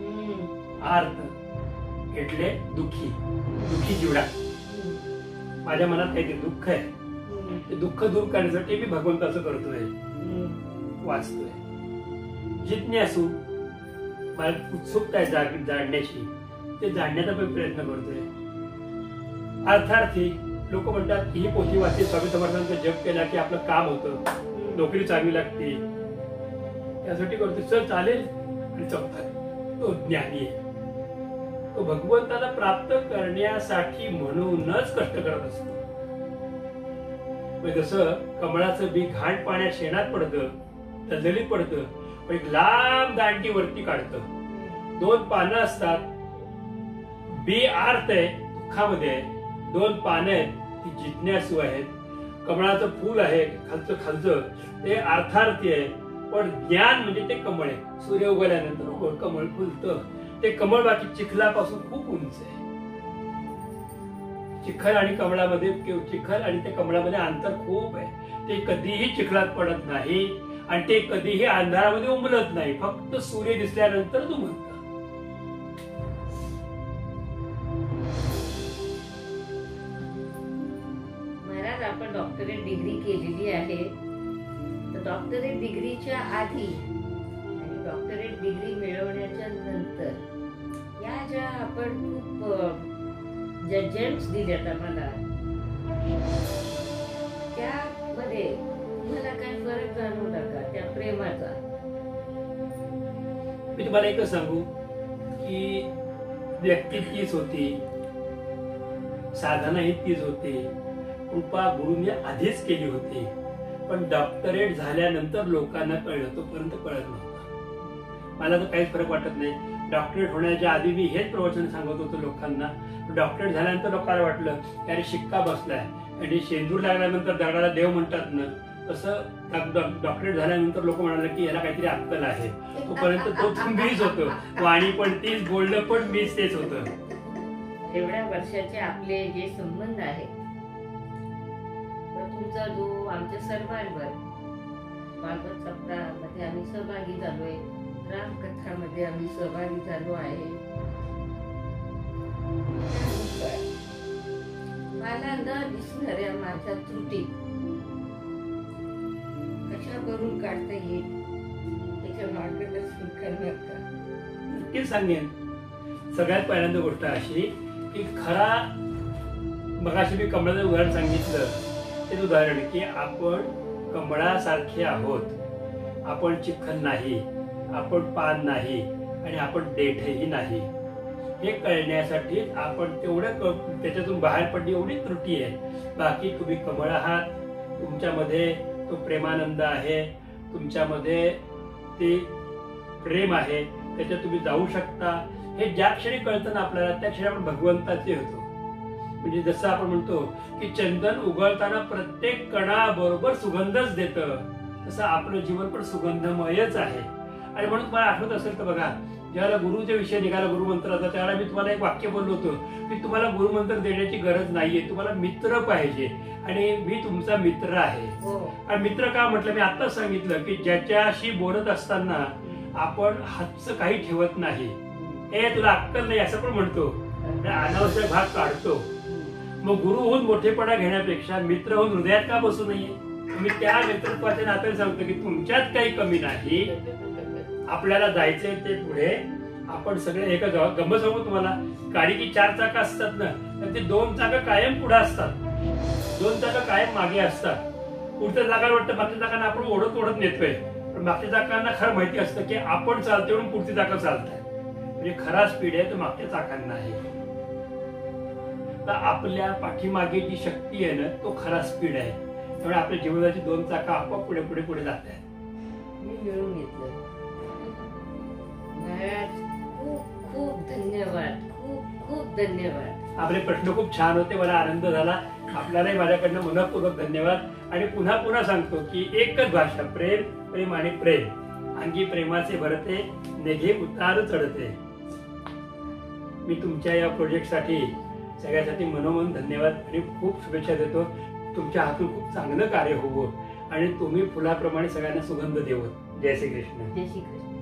आर्त એટલે दुःखी, दुःखी जीवडा. माझ्या मनात काहीतरी दुःख आहे, ते दुःख दूर करण्यासाठी मी भगवंताचं करतोय, वाचतोय. जिज्ञासू, मला उत्सुकता आहे जाणण्याची, ते जाणण्याचा पण प्रयत्न करतोय. अर्थार्थी लोक म्हणतात की ही पोथी वाचली, स्वामी समर्थांचा जप केला की आपलं काम होतं, नोकरी चांगली लागते, यासाठी करतोय. चल चालेल. आणि चौथा तो ज्ञानी आहे. तो भगवंताला प्राप्त करण्यासाठी म्हणूनच कष्ट करत असतो. जसं कमळाचं बी घाण पाण्यात शेणात पडतं, तलदलीत पडतं, पण एक लांब दांडी वरती काढतं. 2 पानं असतात. बी आर्त आहे, दुःखामध्ये आहे. 2 पानं आहेत, ती जिज्ञासू आहेत. कमळाचं फूल आहे खालचं ते अर्थार्थी आहे. पण ज्ञान म्हणजे ते कमळ आहे. सूर्य उगवल्यानंतर कमळ फुलतं. ते कमळ बाकी चिखलापासून खूप उंच आहे. चिखल आणि कमळामध्ये, चिखल आणि त्या कमळामध्ये अंतर खूप आहे. ते कधीही चिखलात पडत नाही आणि ते कधीही अंधारामध्ये उमलत नाही. फक्त सूर्य दिसल्यानंतर उमलतं. महाराज, आपण डॉक्टरेट डिग्री केलेली आहे. तर डॉक्टरेट डिग्रीच्या आधी आणि डॉक्टरेट डिग्री मिळवण्याच्या नंतर या ज्या आपण खूप जजमेंट्स दिल्यात आम्हाला, त्यामध्ये तुम्हाला काय फरक जाणवला का त्या प्रेमाचा? मी तुम्हाला एकच सांगू की व्यक्ती तीच होती, साधना ही तीच होती, कृपा गुरुने आधीच केली होती. पण डॉक्टरेट झाल्यानंतर लोकांना कळलं, तोपर्यंत कळत नव्हतं. मला तर काहीच फरक वाटत नाही. डॉक्टरेट होण्याच्या आधी मी हेच प्रवचन सांगत होतो लोकांना. डॉक्टरेट झाल्यानंतर लोकांना वाटलं की अरे शिक्का बसलाय, आणि शेंदूर लागल्यानंतर दगडाला देव म्हणतात ना, तसं डॉक्टरेट झाल्यानंतर लोक म्हणाले की याला काहीतरी अक्कल आहे. तोपर्यंत तो मीच होतो, वाणी पण तीच, बोलणं पण मीच, तेच होतं. एवढ्या वर्षाचे आपले जे संबंध आहेत, तुमचा जो आमच्या सर्वांवर भागवत सप्ताहामध्ये आम्ही सहभागी झालोय, रामकथामध्ये आम्ही सहभागी झालो आहे. मला न दिसणाऱ्या माझ्या त्रुटी कशा करून काढता येईल त्याच्या मार्गदर्शन करण्यात का? नक्कीच सांगेन. सगळ्यात पहिल्यांदा गोष्ट अशी की खरा, मगाशी मी कमळाचं उदाहरण सांगितलं, ते उदाहरण की आपण कमळासारखे आहोत. आपण चिखल नाही, आपण पान नाही, आणि आपण देठही नाही. हे कळण्यासाठी आपण तेवढं त्याच्यातून बाहेर पडली एवढी त्रुटी आहे. बाकी तुम्ही कमळ आहात, तुमच्यामध्ये तो प्रेमानंद आहे, तुमच्यामध्ये ते प्रेम आहे, त्याच्यात तुम्ही जाऊ शकता. हे ज्या क्षणी कळतं ना आपल्याला, त्या क्षणी आपण भगवंताचे होतो. म्हणजे जसं आपण म्हणतो की चंदन उगळताना प्रत्येक कणाबरोबर सुगंधच देतं, तसं आपलं जीवन पण सुगंधमयच आहे. आणि म्हणून तुम्हाला आठवत असेल तर बघा, ज्यावेळेला गुरुच्या विषय निघाला, गुरुमंत्राचा, त्यावेळेला मी तुम्हाला एक वाक्य बोललो होतो की तुम्हाला गुरुमंत्र देण्याची गरज नाहीये, तुम्हाला मित्र पाहिजे, आणि मी तुमचा मित्र आहे. आणि मित्र का म्हटलं, मी आताच सांगितलं की ज्याच्याशी बोलत असताना आपण हातचं काही ठेवत नाही. हे तुला अक्कल नाही असं पण म्हणतो, अनावश्यक भाग काढतो. मग गुरु होऊन मोठेपणा घेण्यापेक्षा मित्र होऊन हृदयात का बसू नये? मी त्या मित्रत्वाच्या नात्याने सांगतो की तुमच्यात काही कमी नाही, आपल्याला जायचंय ते पुढे. आपण सगळे एका गंमत सांगू तुम्हाला, गाडीची 4 चाकं असतात ना, तर ते 2 चाकं कायम पुढे असतात, 2 चाकं कायम मागे असतात. पुढच्या चाकाला वाटतं मागच्या चाकांना आपण ओढत ओढत नेतोय, पण मागच्या चाकांना खरं माहिती असतं की आपण चालतोय म्हणून पुढची चाकं चालताय. म्हणजे खरा स्पीड आहे तो मागच्या चाकांना आहे. तर आपल्या पाठीमागे जी शक्ती आहे ना, तो खरा स्पीड आहे. त्यामुळे आपल्या जीवनाची 2 चाकं आपोआप पुढे पुढे पुढे जात आहेत. मी मिळून घेतलं. महाराज खूप खूप धन्यवाद, खूप खूप धन्यवाद. आपले प्रश्न खूप छान होते, मला आनंद झाला. आपल्यालाही माझ्याकडनं मनपूर्वक धन्यवाद. आणि पुन्हा पुन्हा सांगतो की एकच भाषा, प्रेम, प्रेम आणि प्रेम. अंगी प्रेमाचे भरते, नेघे उतार चढते. मी तुमच्या या प्रोजेक्टसाठी सगळ्यासाठी मनोमन धन्यवाद आणि खूप शुभेच्छा देतो. तुमच्या हातून खूप चांगलं कार्य होवो आणि तुम्ही फुलाप्रमाणे सगळ्यांना सुगंध देवो. जय श्री कृष्ण. जय श्री कृष्ण.